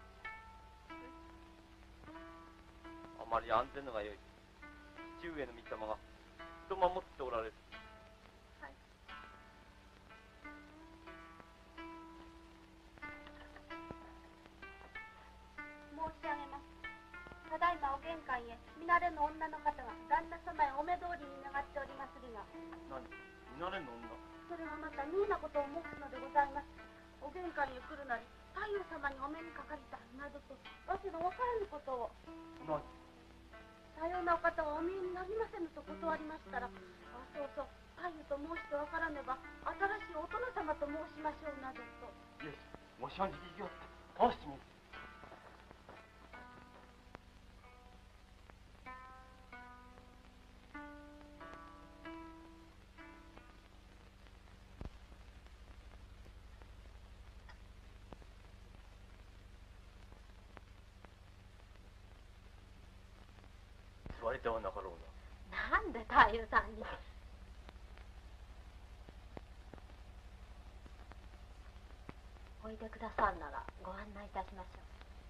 あまり安全のがよい。父上の御霊がずっと守っておられる。 はい。 申し上げます。ただいまお玄関へ見慣れぬ女の方が旦那様へお目通りに願っておりまするが。 何、見慣れぬ女。 それはまた妙なことを申すのでございます。お玄関へ来るなり太夫様にお目にかかりたいなどとわしの分からぬことを。 何。 さようなお方はお見えになりませぬと断りましたら、あ、そうそう、太夫と申して分からねば新しいお殿様と申しましょうなどと。 よし、わしは逃げよう。倒してみる。座りではなかろうな。 なんで太夫さんに。おいでくださるならご案内いたしましょう。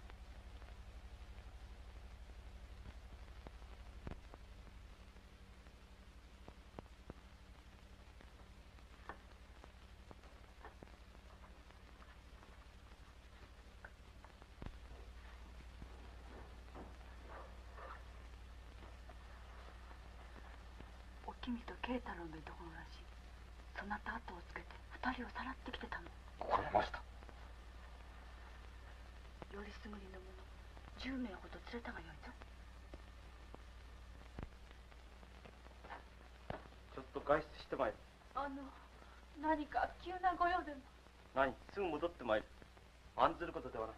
お君と慶太郎のいところらしい。そなた後をつけて二人をさらってきてたの。 これました。 よりすぐりの者十名ほど連れたがよいぞ。 ちょっと外出してまいる。 あの何か急なご用でも。 何、すぐ戻ってまいる。案ずることではない。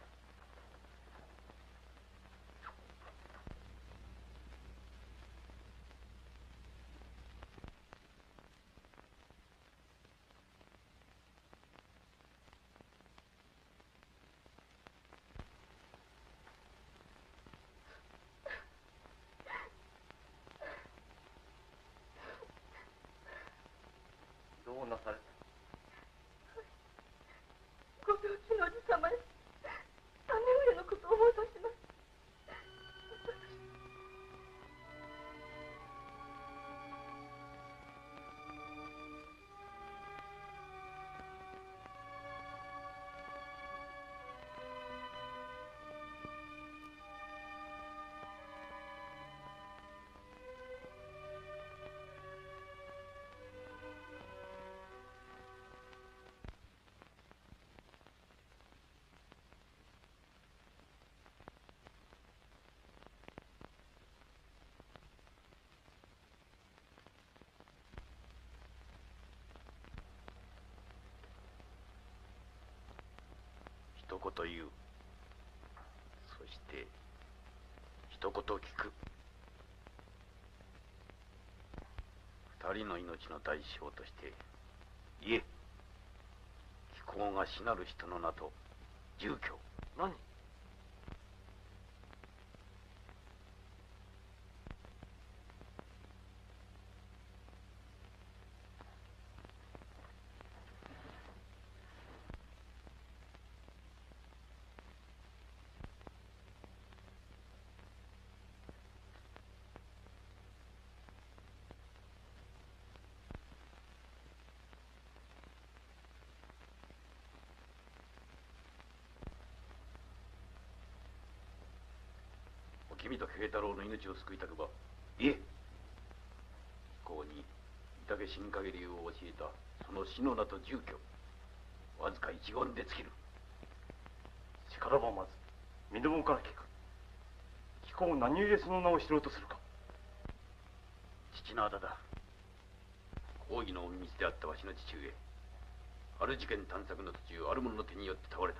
どうなされた。 ご病気のおじ様へ姉上のことを思い出します。 言言う。そして一言聞く。二人の命の代償として言え。貴公が死なる人の名と住居。 何？ 君と慶太郎の命を救いたくば言え。貴公に御嶽新影流を教えたその死の名と住居、わずか一言で尽きる。 しからばまず身どもから聞く。貴公何故その名を知ろうとするか。 父のあだだ。公儀の隠密であったわしの父上、ある事件探索の途中、ある者の手によって倒れた。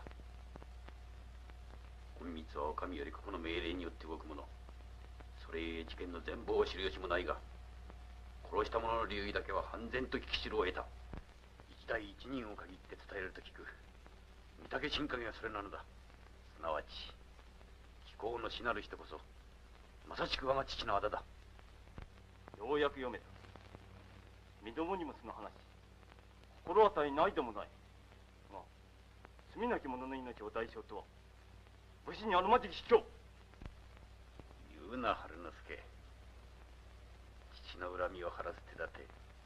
隠密はお上よりここの命令によって動くもの。それゆえ事件の全貌を知る由もないが、殺した者の流儀だけは判然と聞き知るを得た。一代一人を限って伝えると聞く。御嶽新影がそれなのだ。すなわち貴公の死なる人こそまさしく我が父のあだだ。 ようやく読めた。身どもにもその話心当たりないでもない。が罪なき者の命を代償とは武士にあるまじき卑怯。 言うな春之助。父の恨みを晴らす手立て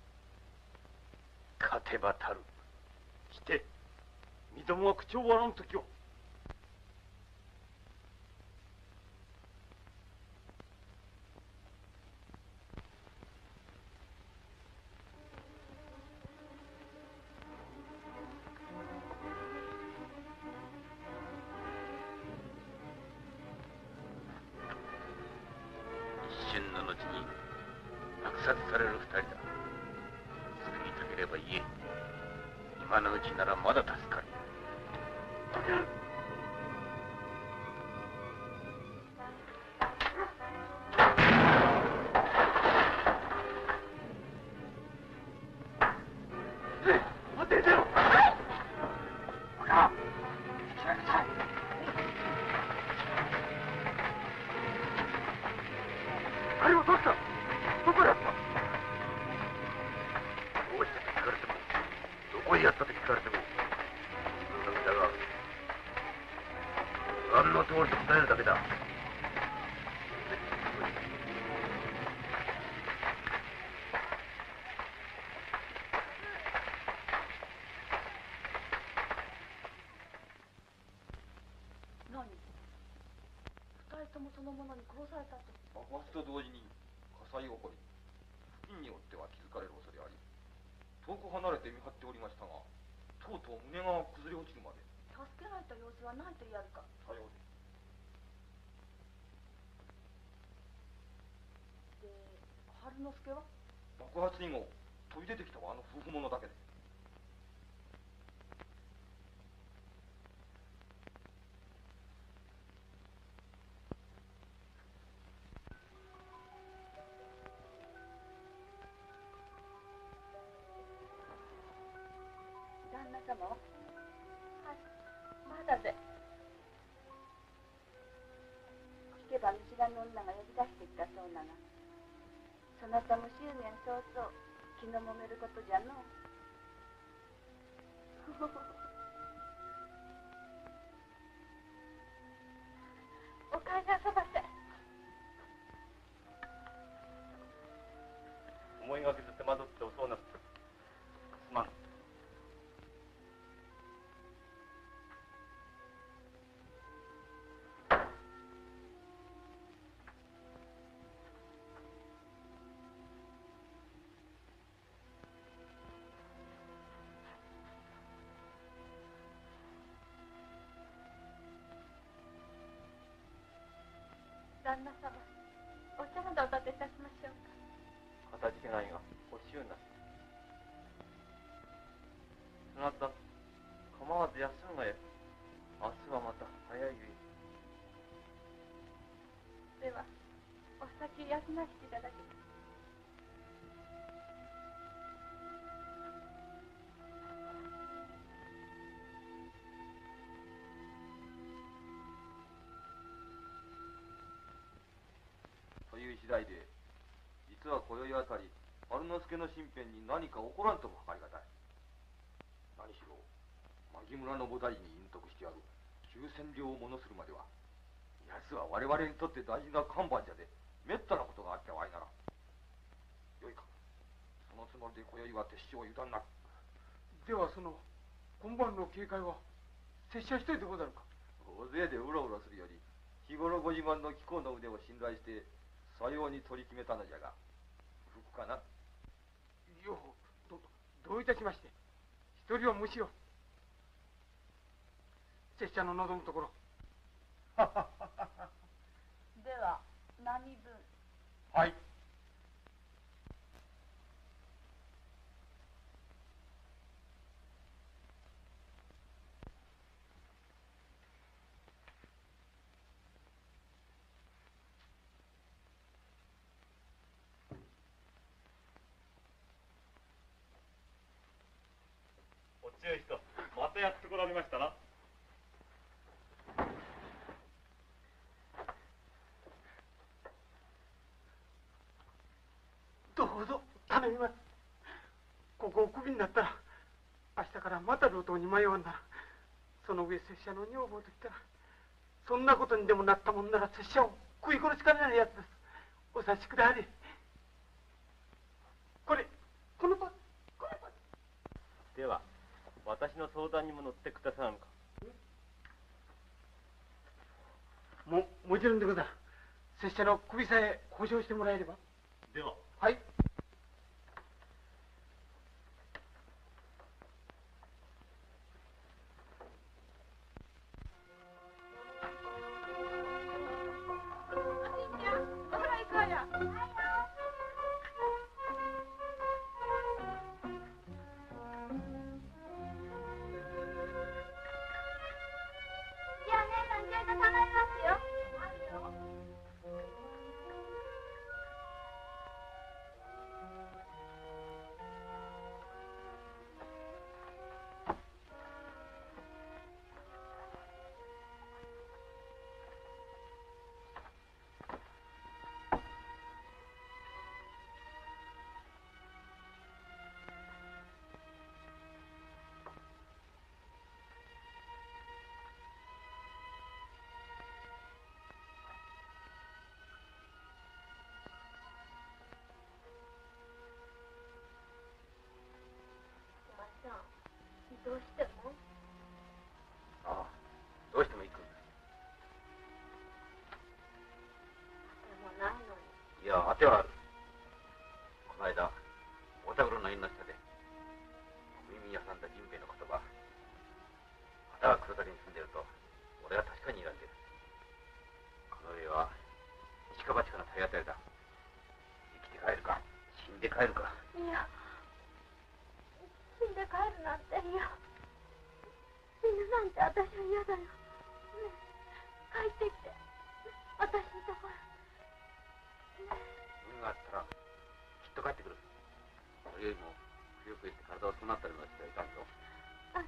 勝てばたる。 して身どもは口を割らぬ時は一瞬の後に落札される二人だ。救いたければ言え。今のうちならまだ助かる。 爆発と同時に火災が起こり、付近によっては気づかれる恐れあり、遠く離れて見張っておりましたが、とうとう胸が崩れ落ちるまで。 助けられた様子はないと言われるか。 さようで。 で、春之助は？ 爆発以後飛び出てきたはあの夫婦者だけです。 旦那様は？はい、まだで。聞けば見知らぬ女が呼び出してきたそうなが、そなたも執念早々気のもめることじゃのう。お帰りなさばせ。 思いがけず手間取って遅うなった。すまん。 旦那様、お茶などお立ていたしましょうか。 かたじけないがおしゅうな。そなた構わず休むがよい。 明日はまた早いゆえ。 ではお先休ませていただきます。 という次第で、実は今宵あたり春之助の身辺に何か起こらんとも計りがたい。何しろ牧村の菩提寺に隠匿してある九千両を物するまでは、奴は我々にとって大事な看板じゃで、めったなことがあってはあいなら。よいか、そのつもりで今宵は鉄掌を油断なく。 ではその今晩の警戒は拙者一人でござるか？ 大勢でうろうろするより、日頃ご自慢の貴公の腕を信頼してさように取り決めたのじゃが、不服かな？ よう、どどういたしまして、一人はむしろ拙者の望むところ。 では何分？ はい。 お強い人、またやってこられましたな。 どうぞ頼みます。ここをクビになったら明日からまた路頭に迷わんなら、その上拙者の女房といったら、そんなことにでもなったもんなら拙者を食い殺しかねないやつです。お察しくだされ。これこのパこのパでは私の相談にも乗ってくださらぬか？ ももちろんでござる。拙者の首さえ保証してもらえれば。 では。 はい。 どうしても？ ああ、どうしても行く。 でもないのに。 いや、当てはある。この間おたぐろの縁の下でお耳に挟んだ甚兵衛の言葉、あたが黒谷に住んでいると俺は確かに睨んでいる。この上は一か八かの体当たりだ。生きて帰るか死んで帰るか。 いや、死んで帰るなんて嫌。死ぬなんて私は嫌だよ。ねえ、帰ってきて、私のところ。ねえ。 運があったらきっと帰ってくる。それよりもくよくよして体をそうなったりもしてはいかんぞ。 あ、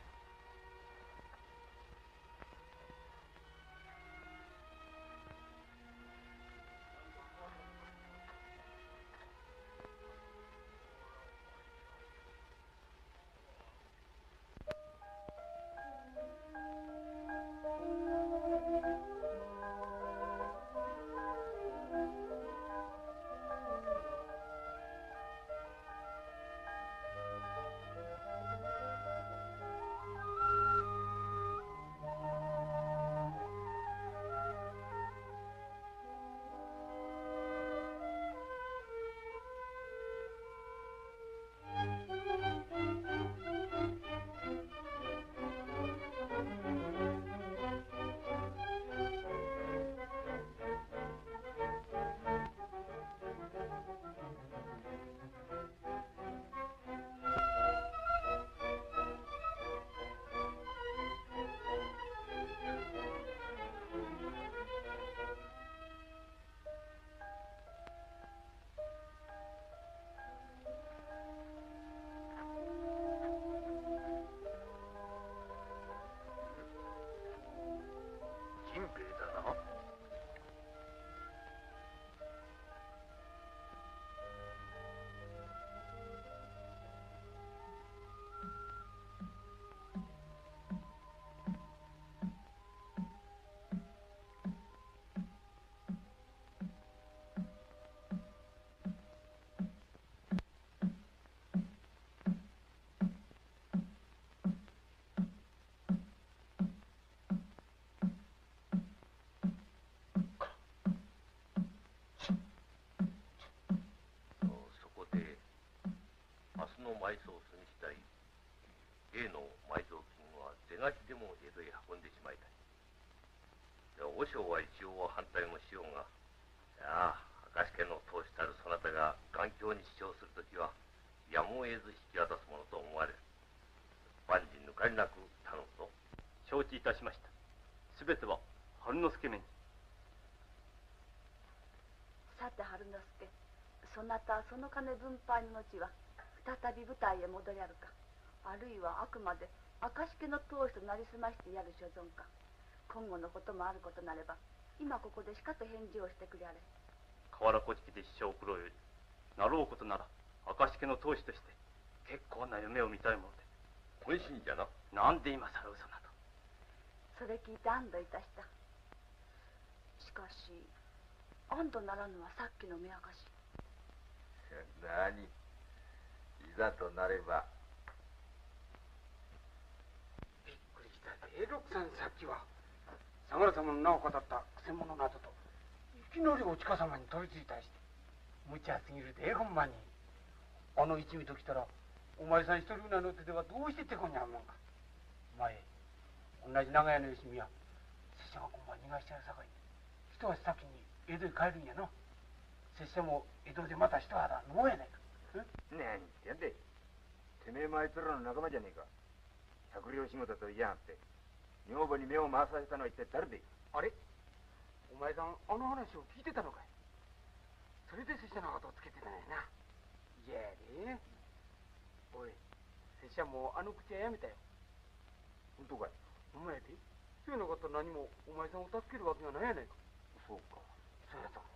埋葬済み次第、例の埋蔵金は是が非でも江戸へ運んでしまいたい。和尚は一応は反対もしようが、いや明石家の当主たるそなたが頑強に主張するときはやむを得ず引き渡すものと思われる。万事抜かりなく頼むぞ。 承知いたしました。すべては春之助めに。 さて春之助、そなたその金分配の後は再び舞台へ戻りあるか、あるいはあくまで明石家の当主となりすましてやる所存か。今後のこともあることなれば今ここでしかと返事をしてくれあれ。 河原古式で師匠を送ろうよりなろうことなら明石家の当主として結構な夢を見たいもので。 本心じゃな。 なんで今更嘘など。 それ聞いて安堵いたした。しかし安堵ならぬはさっきの目明かし。 何、いざとなれば。 びっくりしたぜ六さん。さっきは相良様の名を語ったくせ者などといきなりお近様に飛びついたりして、無茶すぎるでほんまに。あの一味ときたらお前さん一人ぐらいの手ではどうしててこにゃんもんか。前同じ長屋のよしみは拙者が今晩逃がしちゃうさかい一足先に江戸へ帰るんやな。拙者も江戸でまた一肌飲もうやないか。 何言ってんで、てめえもあいつらの仲間じゃねえか。百両仕事と言いやがって女房に目を回させたのは一体誰で。 あれ、お前さんあの話を聞いてたのかい。それで拙者の後をつけてたんやな。いやで、おい、拙者もうあの口はやめたよ。 本当かい。 お前でそういうのこと何もお前さんを助けるわけがないやないか。 そうか。 そうやったか。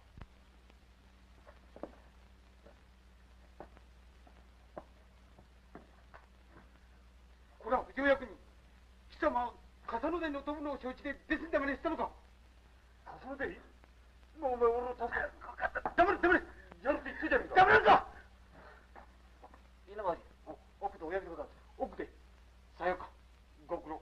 これは不条役人、貴様笠野台の飛ぶのを承知でですんだまねしたのか。笠野台、もうお前俺を助ける。黙れ黙れ、やるって言ってんじゃねえか。黙れんか。稲葉寺、奥でおやりでござる。奥でさよかご苦労。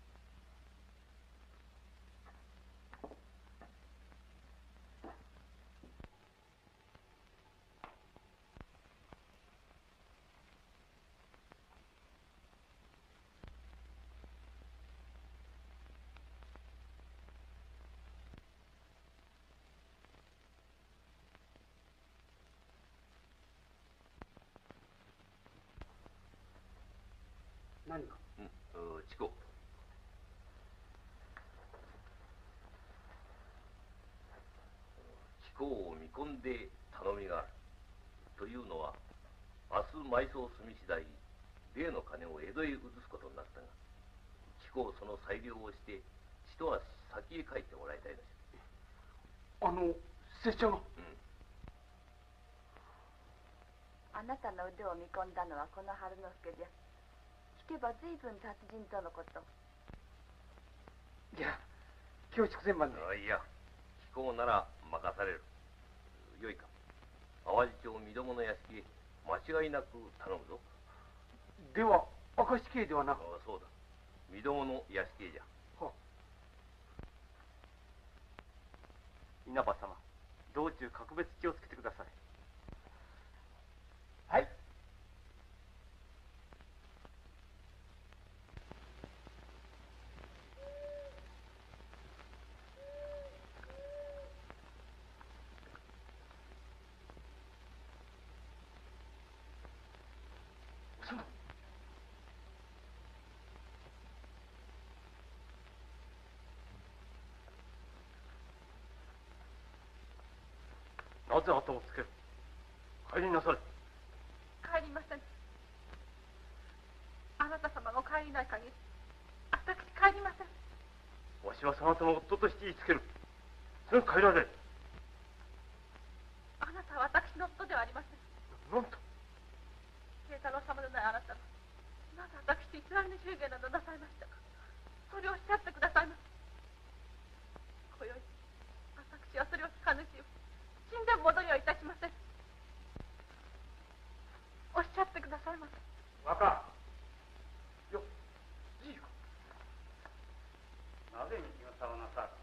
何か。 うん、チコ。チコを見込んで頼みがある。というのは、明日埋葬済み次第、例の金を江戸へ移すことになったが、チコをその裁量をして、一足先へ帰ってもらいたいのです。 あの、拙者が。 うん。 あなたの腕を見込んだのはこの春之助じゃ。聞けば随分達人とのこと。 いや、恐縮千万で。 あいや、貴公なら任される。よいか。淡路町身どもの屋敷へ間違いなく頼むぞ。 では明石家ではなく。 ああ、そうだ。身どもの屋敷へじゃ。 は稲葉様、道中格別気をつけてください。 はい。 なぜ後をつける。帰りなされ。 帰りません。あなた様がお帰りない限り私帰りません。 わしはそなたの夫として言いつける。すぐ帰られ。 あなたは私の夫ではありません。 なんと。 慶太郎様でないあなたがなぜ私と偽りの祝言などなさいましたか。それをおっしゃってくださいます。今宵私はそれを聞かぬし死んでも戻りはいたしません。おっしゃってくださいます。 若よ、じいか。なぜ右を触なさる。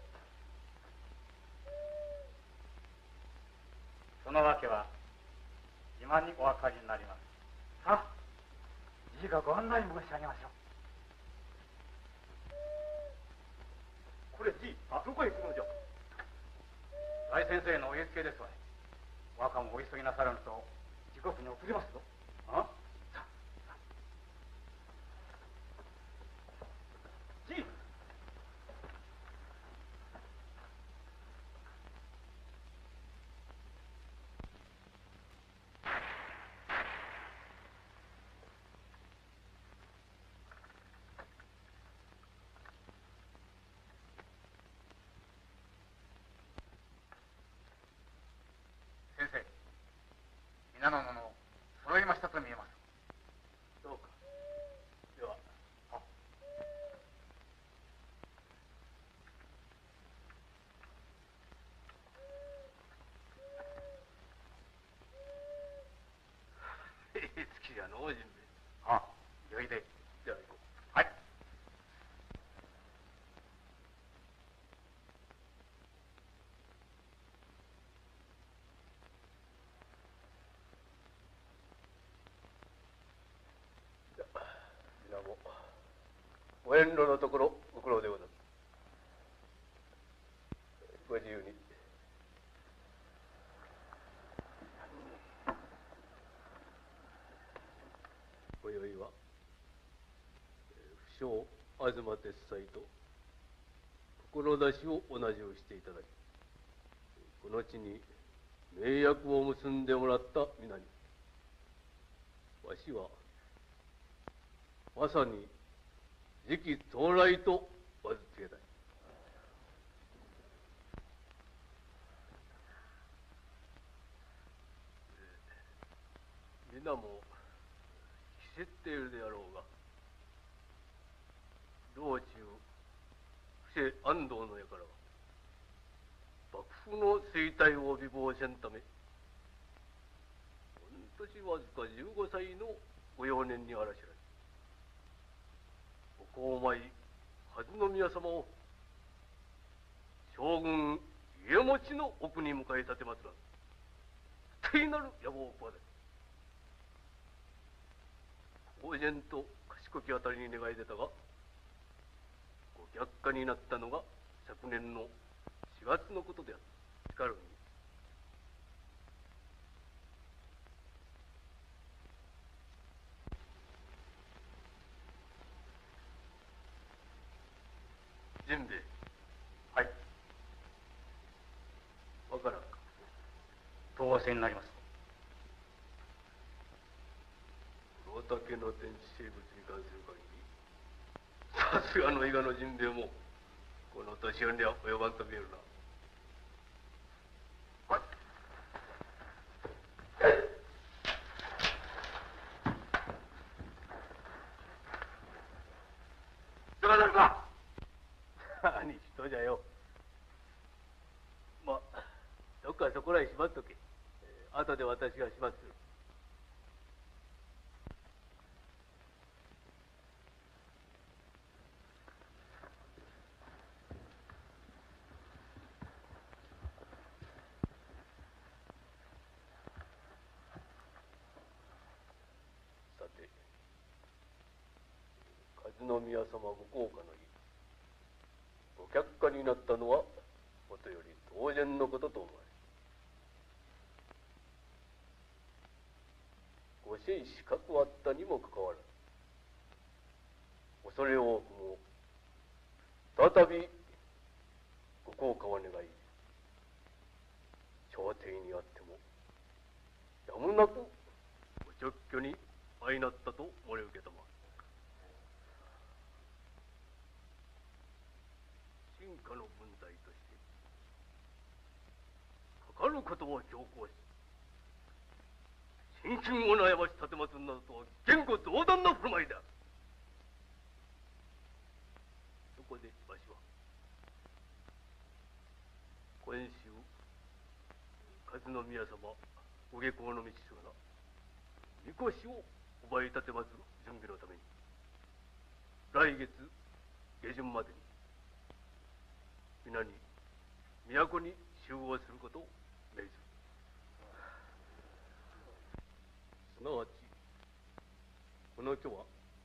そのわけは今にお分かりになります。さあ、じいがご案内申し上げましょう。 これじい、どこへ行くのじゃ。 大先生のお家付けですわい。若もお急ぎなさらぬと時刻に遅れますぞ。あさあじい。 先生、皆の者を揃いましたと見えます。 どうか。では。あ。 ええ月じゃのう、じんべ。 ああ、よいで。 では行こう。 はい。 皆もご遠慮のところご苦労でござる。ご自由に。今宵は不肖東鉄斎と志を同じをしていただき、この地に盟約を結んでもらった皆に、わしはまさに次期到来と名付けたい。皆も着せっているであろうが、道中布施安藤の家からは幕府の衰退を備忘せんため、御年わずかじゅうごさいのご幼年にあらしらい、お皇前和宮様を将軍家持の奥に迎え立てますら、不定なる野望を企て、公然と賢きあたりに願い出たが、ご却下になったのが昨年のしがつのことであった。しかるに甚兵衛。 はい。 わからんか。 当選になります。 大竹の天地生物に関する限り、さすがの伊賀の甚兵衛もこの年寄りには及ばんと見えるな。 どうなるか。 何人じゃよ。まあどっかそこらへしまっとけ。後で私が始末する。さて、和宮様ご降下の儀、ご却下になったのはもとより当然のことと思われ、ご生死かくあったにもかかわらず、恐れ多くも再びご降下を願い、朝廷にあってもやむなくご勅許に相なったと漏れ受けたまわる。進化の文体としてかかることを強行し、心身を悩まし立てまつるなどとは言語道断な振る舞いだ。そこでわしは今週和宮様ご下校の道すがなみこしを奪い立てまつる準備のために、来月下旬までに皆に都に集合することを命ずる。 すなわちこの書は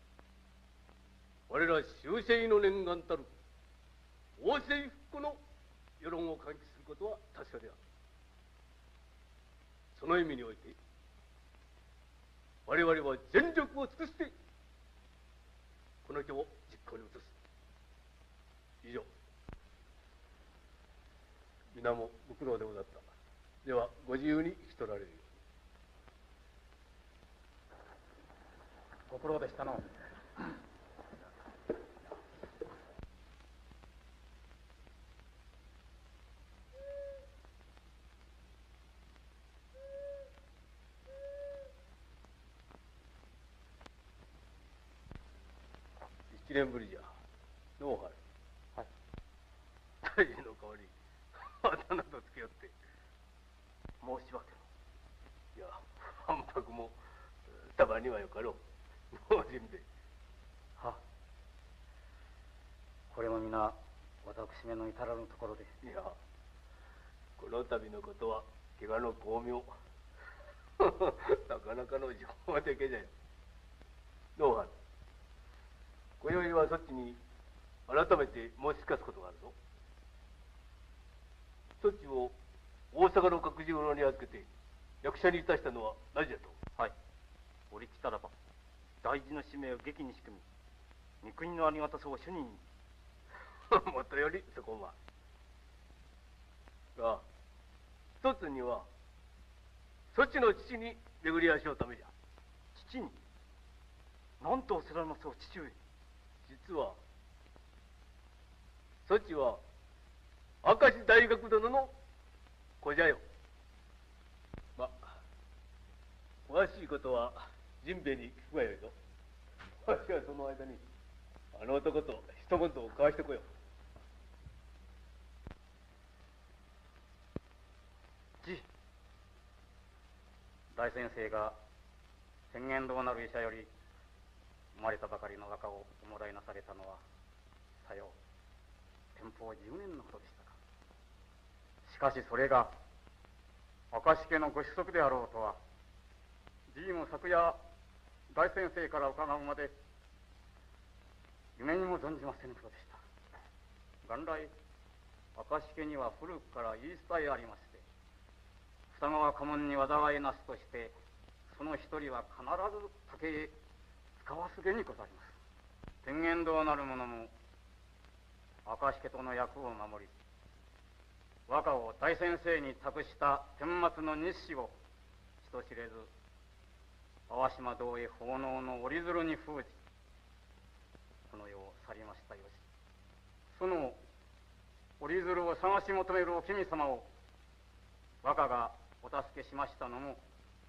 我ら終生の念願たる王政復古の世論を喚起することは確かである。その意味において我々は全力を尽くしてこの書を実行に移す。以上。皆もご苦労でござった。ではご自由に引き取られるように。 ご苦労でしたの。 一年ぶりじゃ。どうはる。 はい。 大事の代わり旗などつけよって。 申し訳いや、反白もたまにはよかろう。老人で。 はこれも皆私めの至らぬところで。 いや、この度のことは怪我の巧妙。なかなかの情報的じゃよ。どうはる。今宵はそっちに改めて申し聞かすことがあるぞ。そっちを大阪の角十郎に預けて役者にいたしたのはなぜじゃと。 はい。折来たらば大事な使命を劇に仕組み、三国のありがたさを主任に。 もとよりそこま。が一つにはそっちの父に巡り足をためじゃ。 父に何とおっしゃられますお父上。 実はそちは明石大学殿の子じゃよ。ま詳しいことは甚兵衛に聞くがよいぞ。わしはその間にあの男と一言を交わしてこよう。 じ大先生が宣言堂なる医者より生まれたばかりの若をおもらいなされたのはさよう天保じゅうねんのことでしたか。しかしそれが明石家のご子息であろうとはじいも昨夜大先生から伺うまで夢にも存じませぬことでした。元来明石家には古くから言い伝えありまして、二川家紋に災いなしとしてその一人は必ず竹へ使わすげにございます。天元堂なる者も明石家との役を守り、和歌を大先生に託した天末の日誌を人知れず淡島堂へ奉納の折り鶴に封じ、この世を去りましたよし、その折り鶴を探し求めるお君様を和歌がお助けしましたのも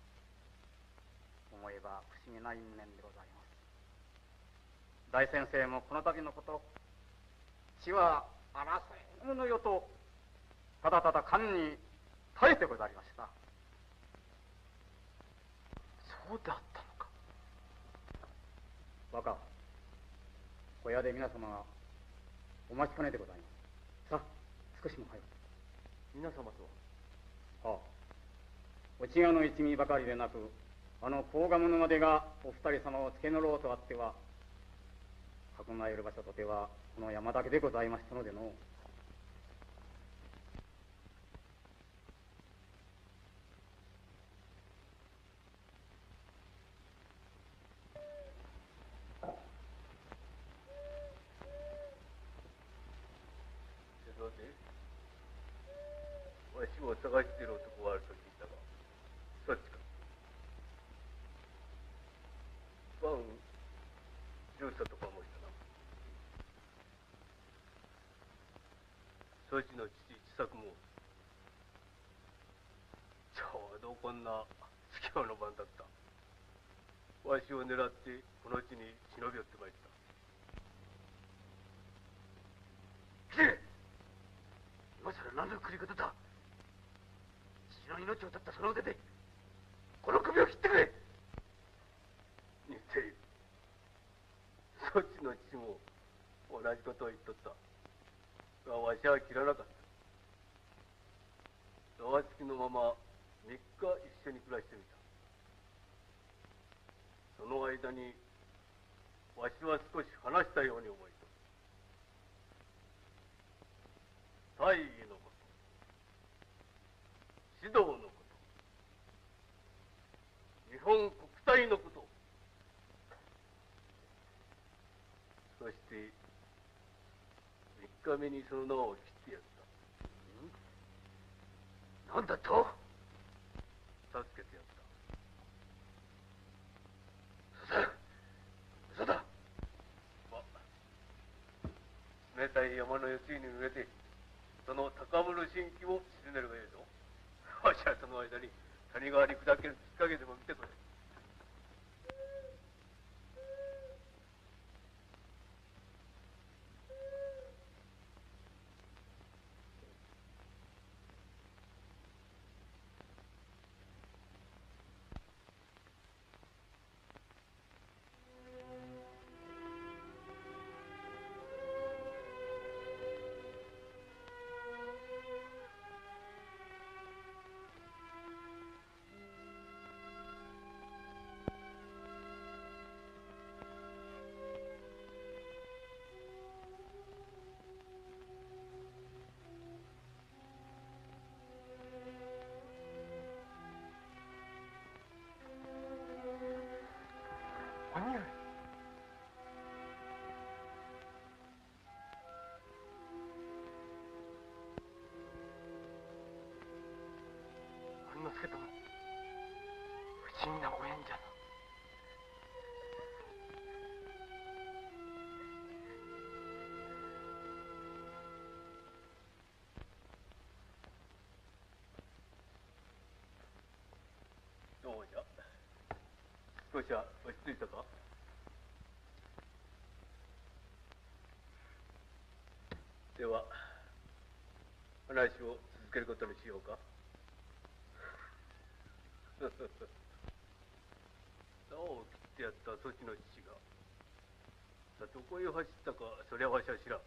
思えば不思議な因縁でございます。大先生もこの度のこと死は争いの世とただただ勘に耐えてござりました。そうであったのか。若小屋で皆様がお待ちかねでございます。さあ少しも早く。 皆様とはあ、内側の一味ばかりでなく、あの甲賀物までがお二人様を付け乗ろうとあっては、格がいる場所とてはこの山だけでございましたのでの。 わしを探している男があると聞いたが、そっちか。バン重佐とかもしたな。そっちの父一作もちょうどこんな不況の晩だった。わしを狙ってこの地に忍び寄ってまいった。来て！今さら何の繰り方だ。父の命を絶ったその腕でこの首を切ってくれ。似ている。そっちの父も同じことを言っとった。がわしは切らなかった。縄付きのまま三日一緒に暮らしてみた。 その間にわしは少し話したように思いと大義のこと指導のこと日本国体のことそして三日目にその縄を切ってやった。何だと助けてやった。嘘だ嘘だ。ま冷たい山の四つに植えてその高室新規を沈めるがいいぞ。わしはその間に谷川に砕けるきっかけでも見てくれ。之助殿、不思議なご縁じゃな。どうじゃ、少しは落ち着いたか。では話を続けることにしようか。縄を切ってやったそちの父がさあどこへ走ったかそりゃわしは知らん。し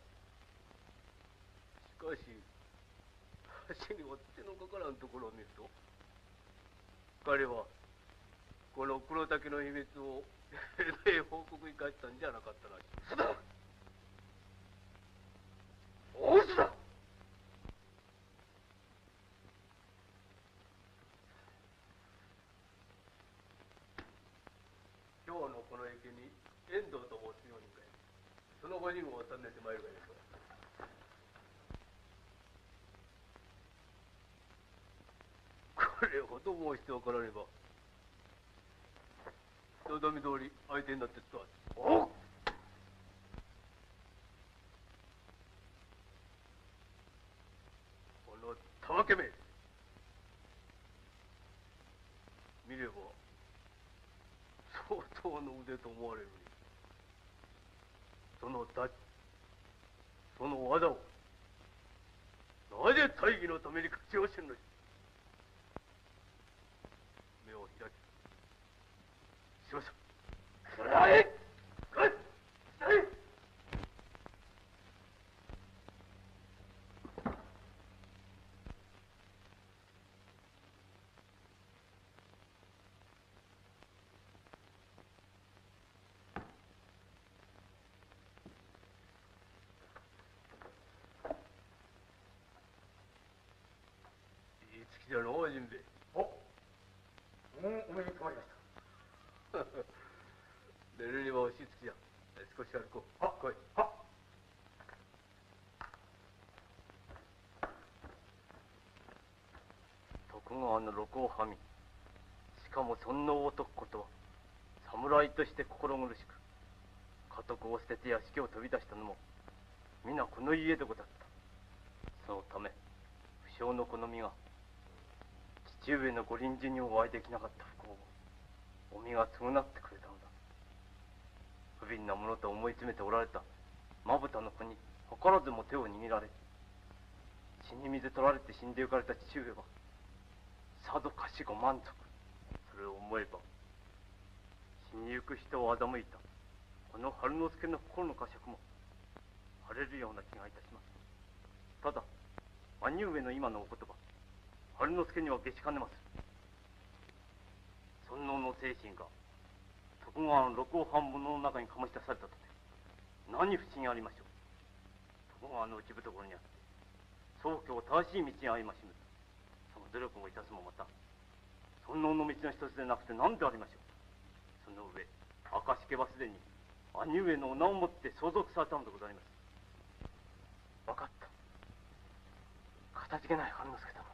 かし足には手のかからんところを見ると彼はこの黒岳の秘密を江戸へ報告に帰ったんじゃなかったらしい。嘘だ大嘘だ。今日のこの池に遠藤と申すようにかいそのご人を訪ねてまいるがよい。これほど申しておからねば人並み通り相手になってつかおっこのたわけめ見れば相当の腕と思われるにその太刀その技をなぜ大義のために活用してんのじ。目を開き少々くらえくらえじゃのう、陣兵衛。お、お目に留まりました。寝るには押しつきじゃ。少し歩こう。はっ、来い。はっ。徳川の禄をはみ、しかもそんな男ことは侍として心苦しく、家督を捨てて屋敷を飛び出したのも皆この家でござった。そのため不肖の好みが父上のご臨終にお会いできなかった不幸をお身が償ってくれたのだ。不憫なものと思い詰めておられたまぶたの子に図らずも手を握られ血に水取られて死んでゆかれた父上はさぞかしご満足。それを思えば死にゆく人を欺いたこの春之助の心の呵責も晴れるような気がいたします。ただ兄上の今のお言葉春之助には下しかねます。尊王の精神が徳川の六王半分の中に醸し出されたとて何不思議ありましょう。徳川の内懐にあって宗教を正しい道に歩ましむその努力をいたすもまた尊王の道の一つでなくて何でありましょう。その上明石家はすでに兄上のお名をもって相続されたのでございます。分かった。かたじけない春之助殿。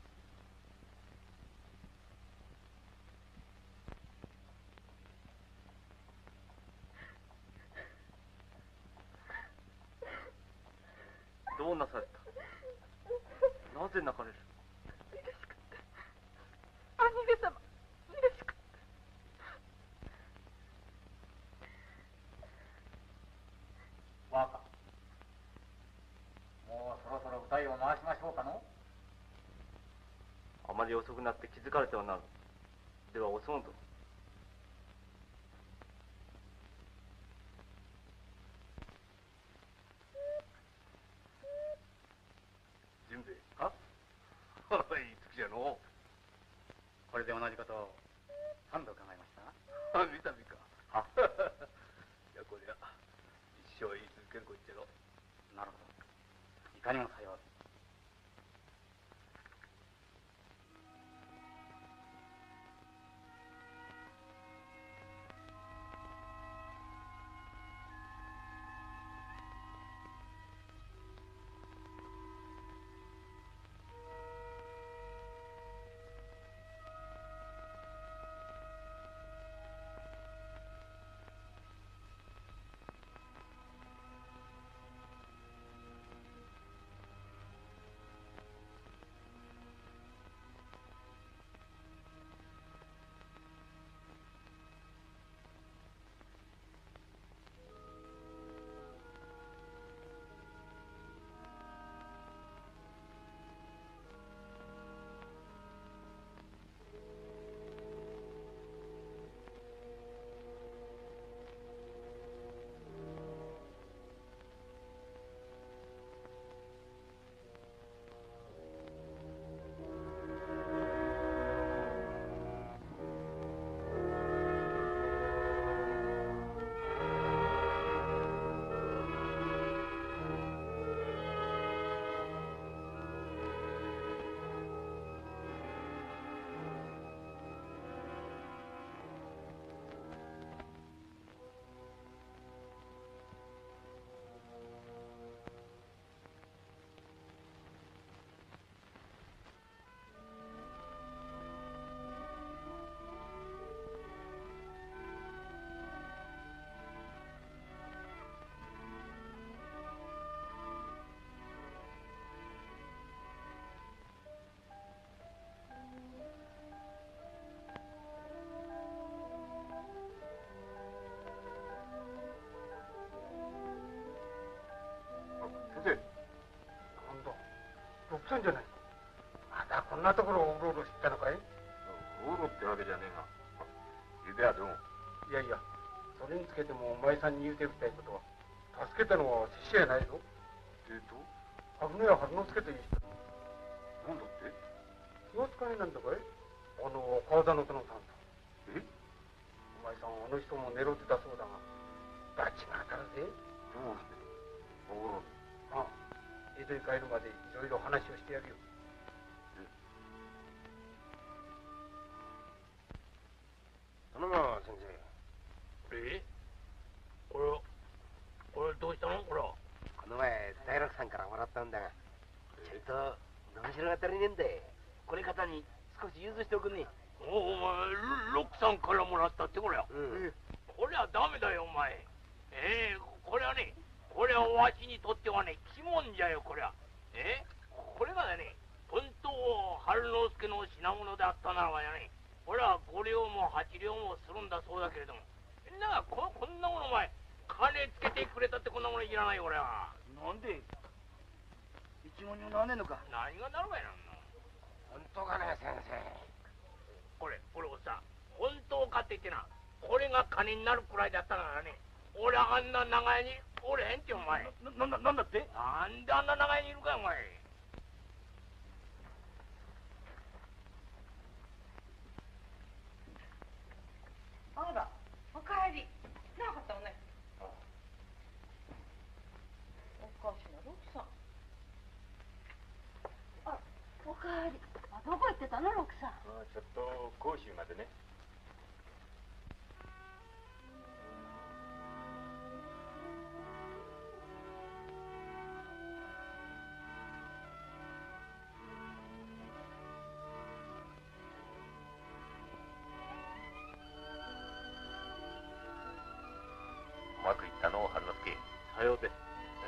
どうなされた。なぜ泣かれる。 嬉しくて兄上様嬉しくて。 若もうそろそろ舞台を回しましょうかの。 あまり遅くなって気づかれてはなる。ではおそのと。 純兵衛。ははいいつきじゃの。 これで同じことを三度伺いましたあ見た見か。いやこりゃ一生言い続けるこっちゃろ。 なるほど。いかにもさよう。 先生、なんだ、六さんじゃないか。まだこんなところをうろうろしてたのかい。 うろってわけじゃねえが。ゆではどうも。 いやいや、それにつけてもお前さんに言うておきたいことは、助けたのは拙者やないぞ。 えっと、 春野屋春之助という人。 なんだって。 気がつかねえなんだかい。あの川田の殿さんさ。 え、 お前さんあの人も狙ってたそうだが、バチが当たるぜ。 どうして。わからん。 ああ、江戸へ帰るまでいろいろ話をしてやるよ。 頼むわ先生。 えこれこれどうしたのこれ。 この前大楽さんからもらったんだが、ちょいと面白が足りねえんで、これ方に少し融通しておくね。 おお前ロックさんからもらったってこれや、うん、これはダメだよお前。ええー、これはね、これはわしにとってはね鬼門じゃよこれは。えこれがね本当春之助の品物であったならばやね、これは五両も八両もするんだそうだけれども、みんながここんなものお前金つけてくれたってこんなものいらないよ俺は。 なんで一文にもならねえのか。 何がなるかいなんの。 本当かね先生。 これこれをさ、本当かって言ってな、これが金になるくらいだったならね、俺はあんな長屋におれへんってお前。 な、な、なんだって。 なんであんな長屋にいるかお前。 そうだ、おか帰りなかったわね。おかしな、ロキさん。 あ、おかえり。あ、どこ行ってたの、ロクさん。 あちょっと甲州までね。 うまくいったの、春之助。 さようで。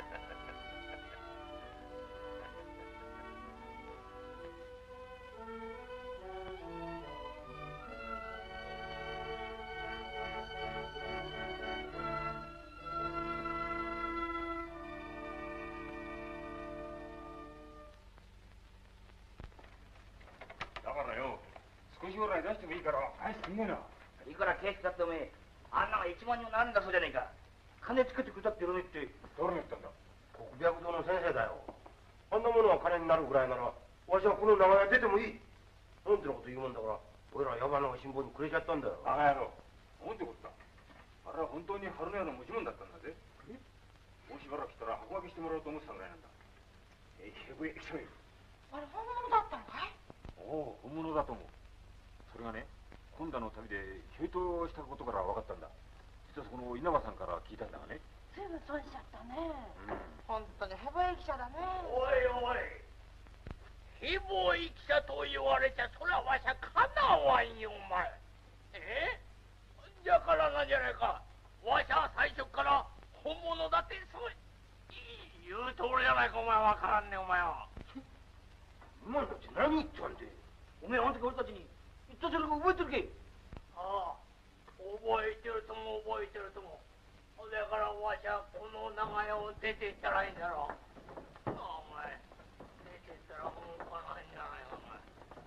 だからよ、少しぐらい出してもいいから返してくんねえな。 いくら警視だっておめえ、あんなが一万人もなるんだそうじゃねえか。金つけてくれたって言うのにって。 誰が言ったんだ。 国白堂の先生だよ。あんなものが金になるぐらいなら、わしはこの長屋出てもいい。なんてなこと言うもんだから、俺ら矢花が辛抱にくれちゃったんだよ。 バカ野郎。なんてことだ。あれは本当に春の屋の持ち物だったんだぜ。もうしばらくしたら箱分けしてもらおうと思ってたぐらいなんだ。えい、へぶえ、来てみる。 あれ本物だったんかい？ おお、本物だと思う。それがね、今度の旅で毛糸したことから分かったんだ。実はそこの稲葉さんから聞いたんだがね。 ずいぶん損しちゃったね。 うん。 本当にヘボエ記者だね。 おいおい、非貿易者と言われちゃそりゃわしゃかなわんよお前。えじゃからなんじゃないか、わしゃ最初から本物だってそう言うとおりじゃないか。お前わからんねお前は。 今のうち何言ったんで。 おめえあの時俺たちに言ったセリフ覚えてるけ。 ああ、覚えてるとも覚えてるとも。だからわしゃこの長屋を出ていったらいいんだろう。お前出てったらもうかないんじゃないかお前。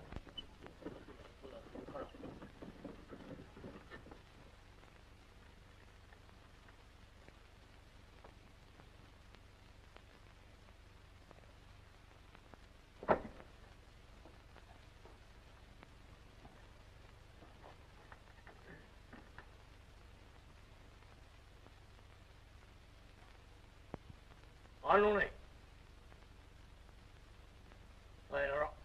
あのね、さよなら。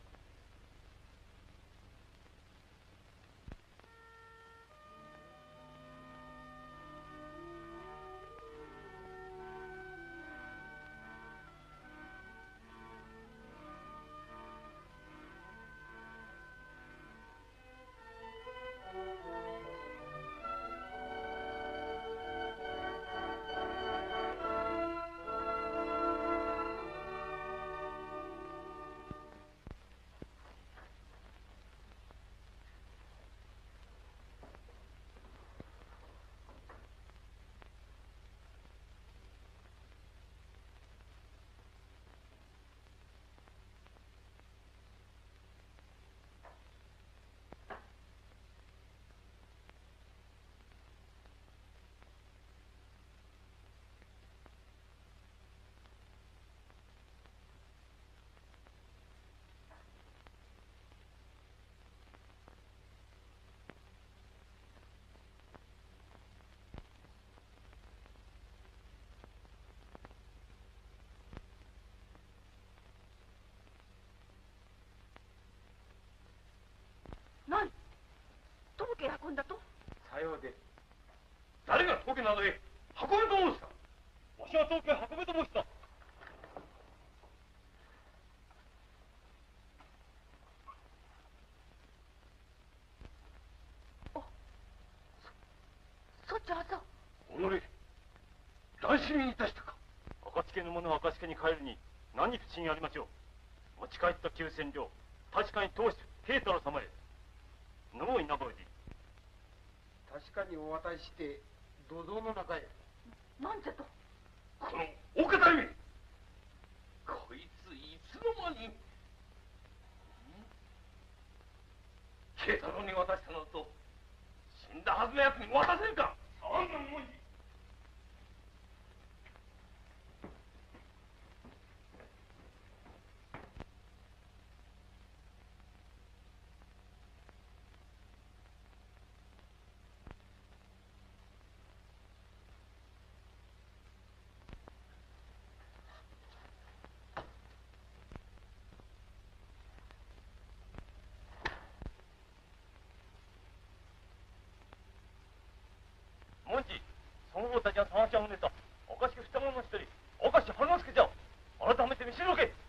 何？届け運んだと？ さようで。 誰が届けなどへ運ぶと申した。わしは届け運ぶと申した。 そっちはさ。 おのれ、乱心にいたしたか。 暁の者は暁に帰るに何不審ありましょう。持ち帰った九千両、確かに当主慶太郎様へ。のう稲葉氏。 確かにお渡しして土蔵の中へ。 なんじゃと？ このお方め、こいついつの間に慶太郎に渡したのと死んだはずのやつに渡せるか。そんなもんに。 この坊たちが探しあぐねた明石家双子の一人明石春之助じゃ。改めて見せろけ。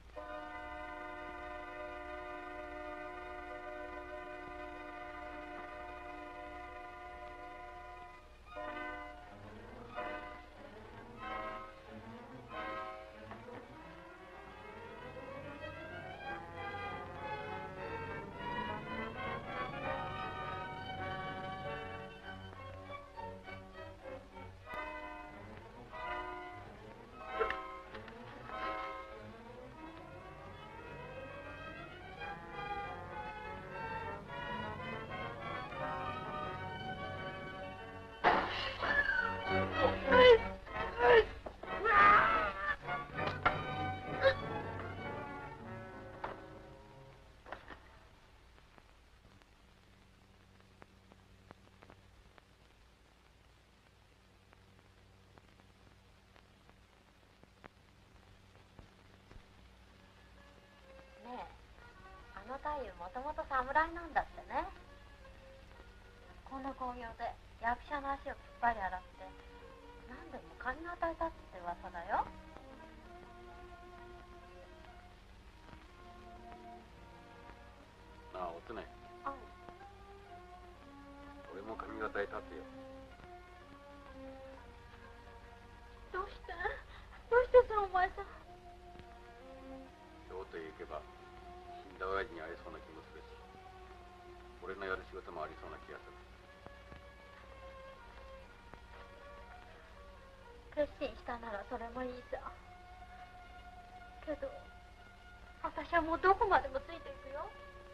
あの太夫もともと侍なんだってね。この興行で役者の足をきっぱり洗って何でも金を与えたって噂だよ。 なあおつね、 あん俺も髪型えたってよ。 どうしてどうしてさお前さん。 京都へ行けば死んだ親父に会えそうな気もするし、俺のやる仕事もありそうな気がする。 決心したならそれもいいさ。けど私はもうどこまでもついていくよ。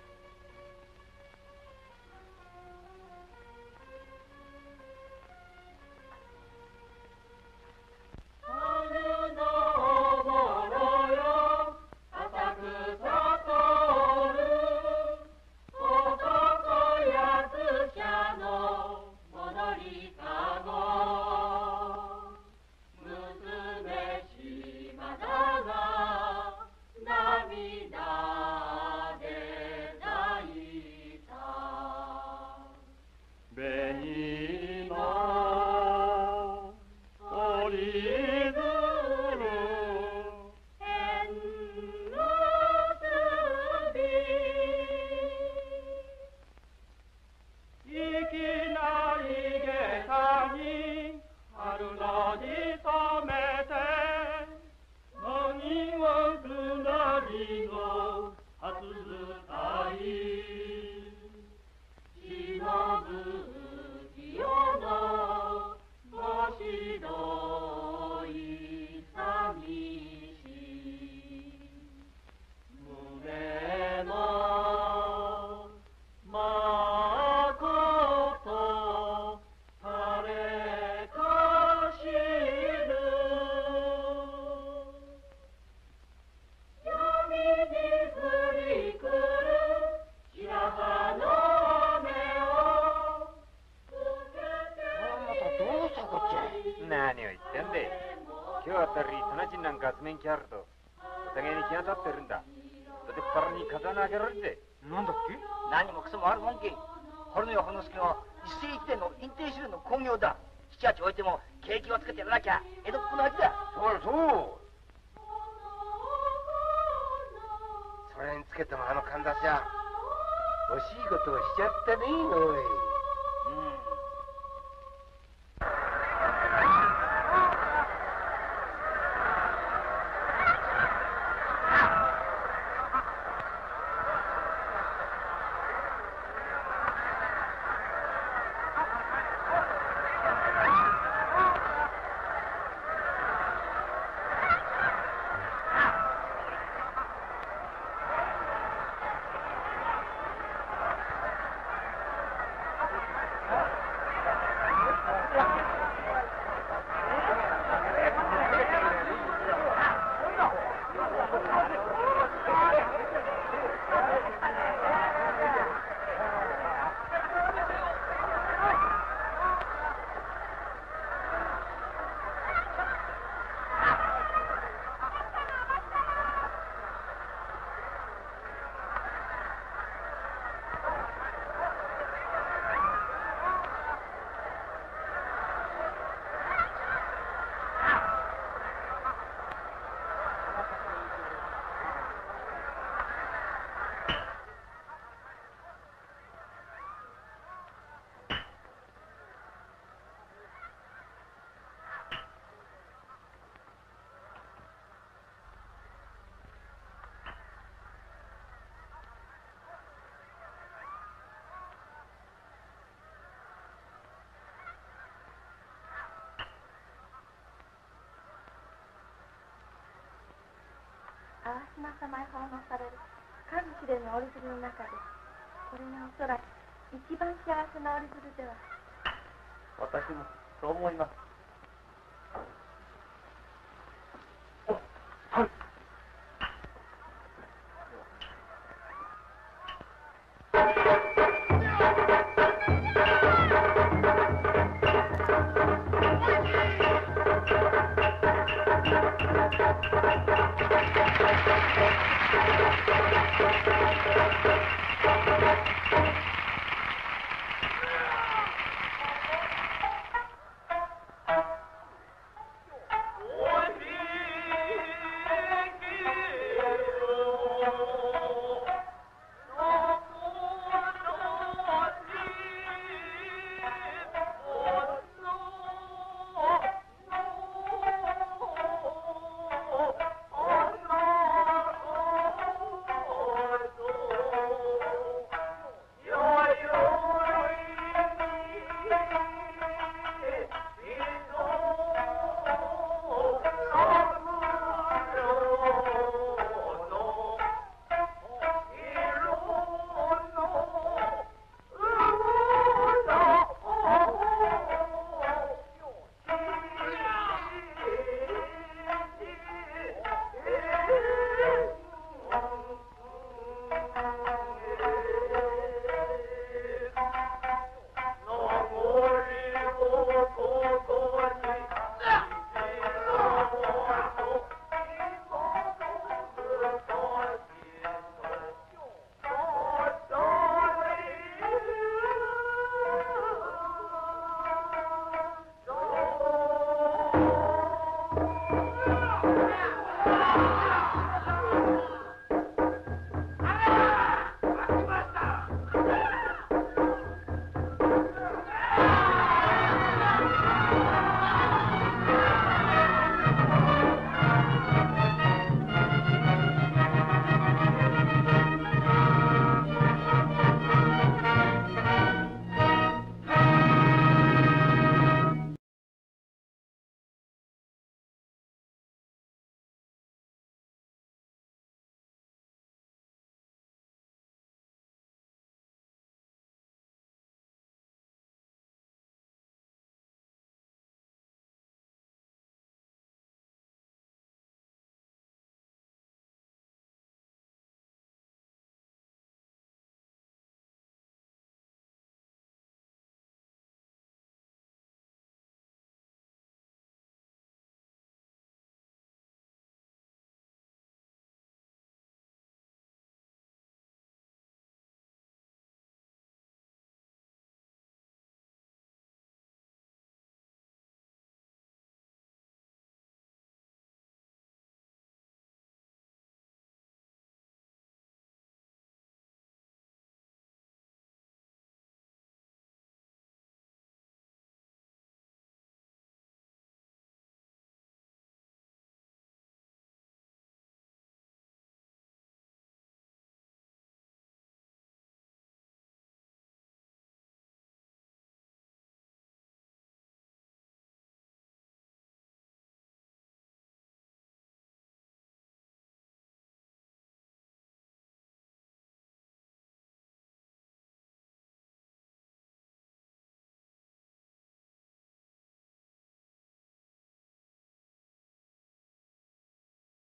何もクソもあるもんけ。春の夜春之助は一世一代の隠蔽主義の興行だ。七八置いても景気をつけてやらなきゃ江戸っ子の味だ。 そうそう。それにつけてもあのかんざしは惜しいことをしちゃったねおい。 うんは島様へ奉納される数知れぬ折り鶴の中で、これがおそらく一番幸せな折り鶴では。 私もそう思います。 はい。 Thank you.